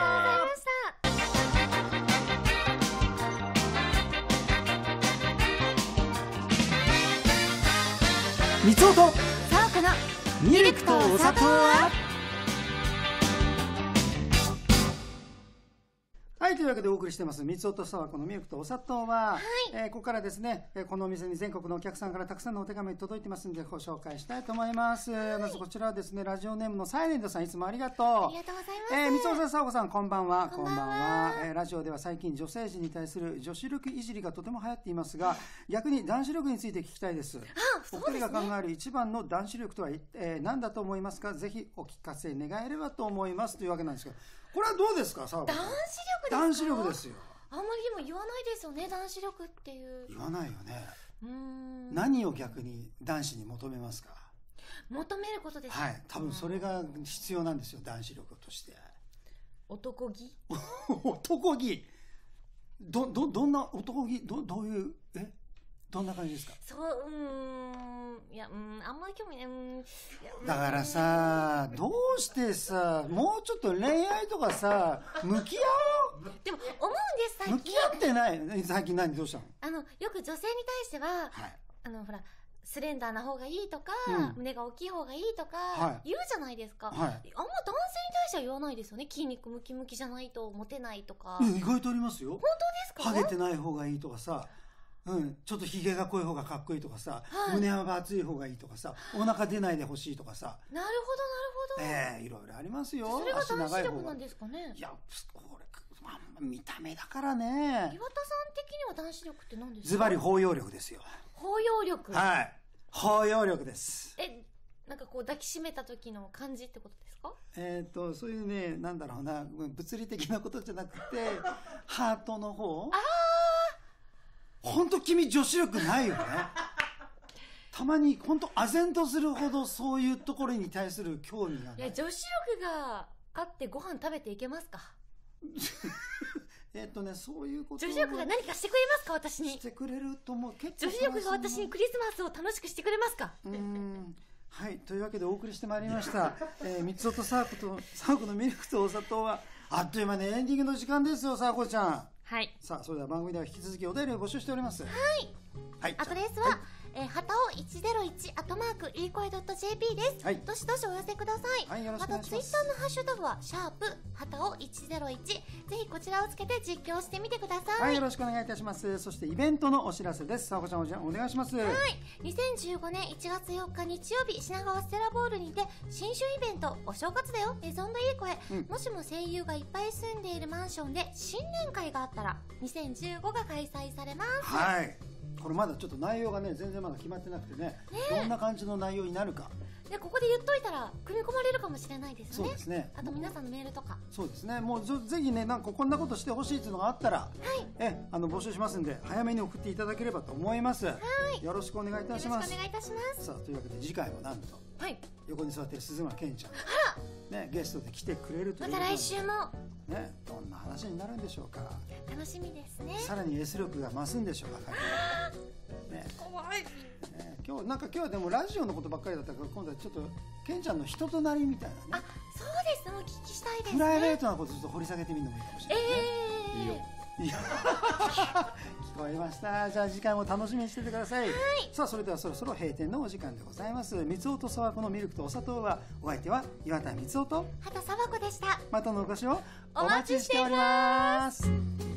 三つおとさあこのミルクとお砂糖は。はい、というわけでお送りしてます三つおとさわこのミルクとお砂糖は、はい、えー、ここからですね、このお店に全国のお客さんからたくさんのお手紙届いてますのでご紹介したいと思います、はい、まずこちらはですね、ラジオネームのサイレントさん、いつもありがとう。 ありがとうございます。 えー、三つおとさわこさん、こんばんは。こんばんは、えー、ラジオでは最近女性陣に対する女子力いじりがとても流行っていますが、逆に男子力について聞きたいです。お二人が考える一番の男子力とは、えー、何だと思いますか。ぜひお聞かせ願えればと思いますというわけなんですけど、これはどうですか。さわこさん、 男子力ですか。 男子力ですよ。 あんまりでも言わないですよね、男子力っていう。 言わないよね。 うーん、 何を逆に男子に求めますか。 求めることです。 はい、多分それが必要なんですよ、男子力として。 男気男気ど、ど、どんな男気、ど、どういう、えどんな感じですか。 そう、うーん、いや、うん、あんまり興味ない。うん、いや、 だからさ、どうしてさ、もうちょっと恋愛とかさ、向き合おう。 でも思うんです最近。 向き合ってない。最近何どうしたの。 あのよく女性に対しては、はい、あのほらスレンダーな方がいいとか、うん、胸が大きい方がいいとか言うじゃないですか、はい、あんま男性に対しては言わないですよね。筋肉ムキムキじゃないとモテないとか。 意外とありますよ。 本当ですか。 ハゲてない方がいいとかさ、うん、ちょっとひげが濃い方がかっこいいとかさ、はい、胸幅厚い方がいいとかさ、お腹出ないでほしいとかさ。 なるほどなるほど。 ええー、いろいろありますよ。 それが男子力なんですかね。 いや、これ見た目だからね。岩田さん的には男子力って何ですか。 ズバリ包容力ですよ。 包容力。 はい、包容力です。 え、なんかこう抱きしめた時の感じってことですか。 えっとそういうね、なんだろうな、物理的なことじゃなくてハートの方。ああ、本当君女子力ないよね。たまに本当唖然とするほどそういうところに対する興味がない。 いや、女子力があってご飯食べていけますか。 えっとね、そういうこと。 女子力が何かしてくれますか。私にしてくれると思う。 結構女子力が私にクリスマスを楽しくしてくれますか。 うーん、はい、というわけでお送りしてまいりました、えー、三つおとさわことさわこのミルクとお砂糖はあっという間にエンディングの時間ですよ。さわこちゃん。 はい。 さあ、それでは番組では引き続きお便りを募集しております。はい、 はい、アドレスは、はい、えー、はたおいちゼロいちアットマークいい声 .jp です、はい、どしどしお寄せください。はい、よろしくお願いします。またツイッターのハッシュタグはシャープはたおいちゼロいち、ぜひこちらをつけて実況してみてください。 はい、よろしくお願いいたします。そしてイベントのお知らせです。さわこちゃん、お願いします。 はい、にせんじゅうごねんいちがつよっか日曜日、品川ステラボールにて新春イベントお正月だよメゾンドいい声、うん、もしも声優がいっぱい住んでいるマンションで新年会があったらにせんじゅうごが開催されます。 はい、これまだちょっと内容がね全然まだ決まってなくて ね, ねどんな感じの内容になるかでここで言っといたら組み込まれるかもしれないですよね。 そうですね。 あと皆さんのメールとか。 そうですね。もうぜひね、なんかこんなことしてほしいっていうのがあったら、はい、えあの募集しますんで早めに送っていただければと思います。はい、よろしくお願いいたします。 よろしくお願いいたします。 さあ、というわけで次回もなんと、はい、横に座ってる鈴村健ちゃんが、 あら、ね、ゲストで来てくれるという。 また来週もね、どんな話になるんでしょうか。 楽しみですね。 さらに S 力が増すんでしょうか。ね、 怖い。 ね、今日なんか今日はでもラジオのことばっかりだったから今度はちょっとケンちゃんの人となりみたいなね。 あ、そうです。お聞きしたいですね。 プライベートなことちょっと掘り下げてみるのもいいかもしれないね。 えー、 いいよ。 いや聞こえました。じゃあ次回も楽しみにしててください。さあそれではそろそろ閉店のお時間でございます。みつおとそば粉のミルクとお砂糖は、お相手は岩田みつおと畑さばこでした。 またのお越しをお待ちしております。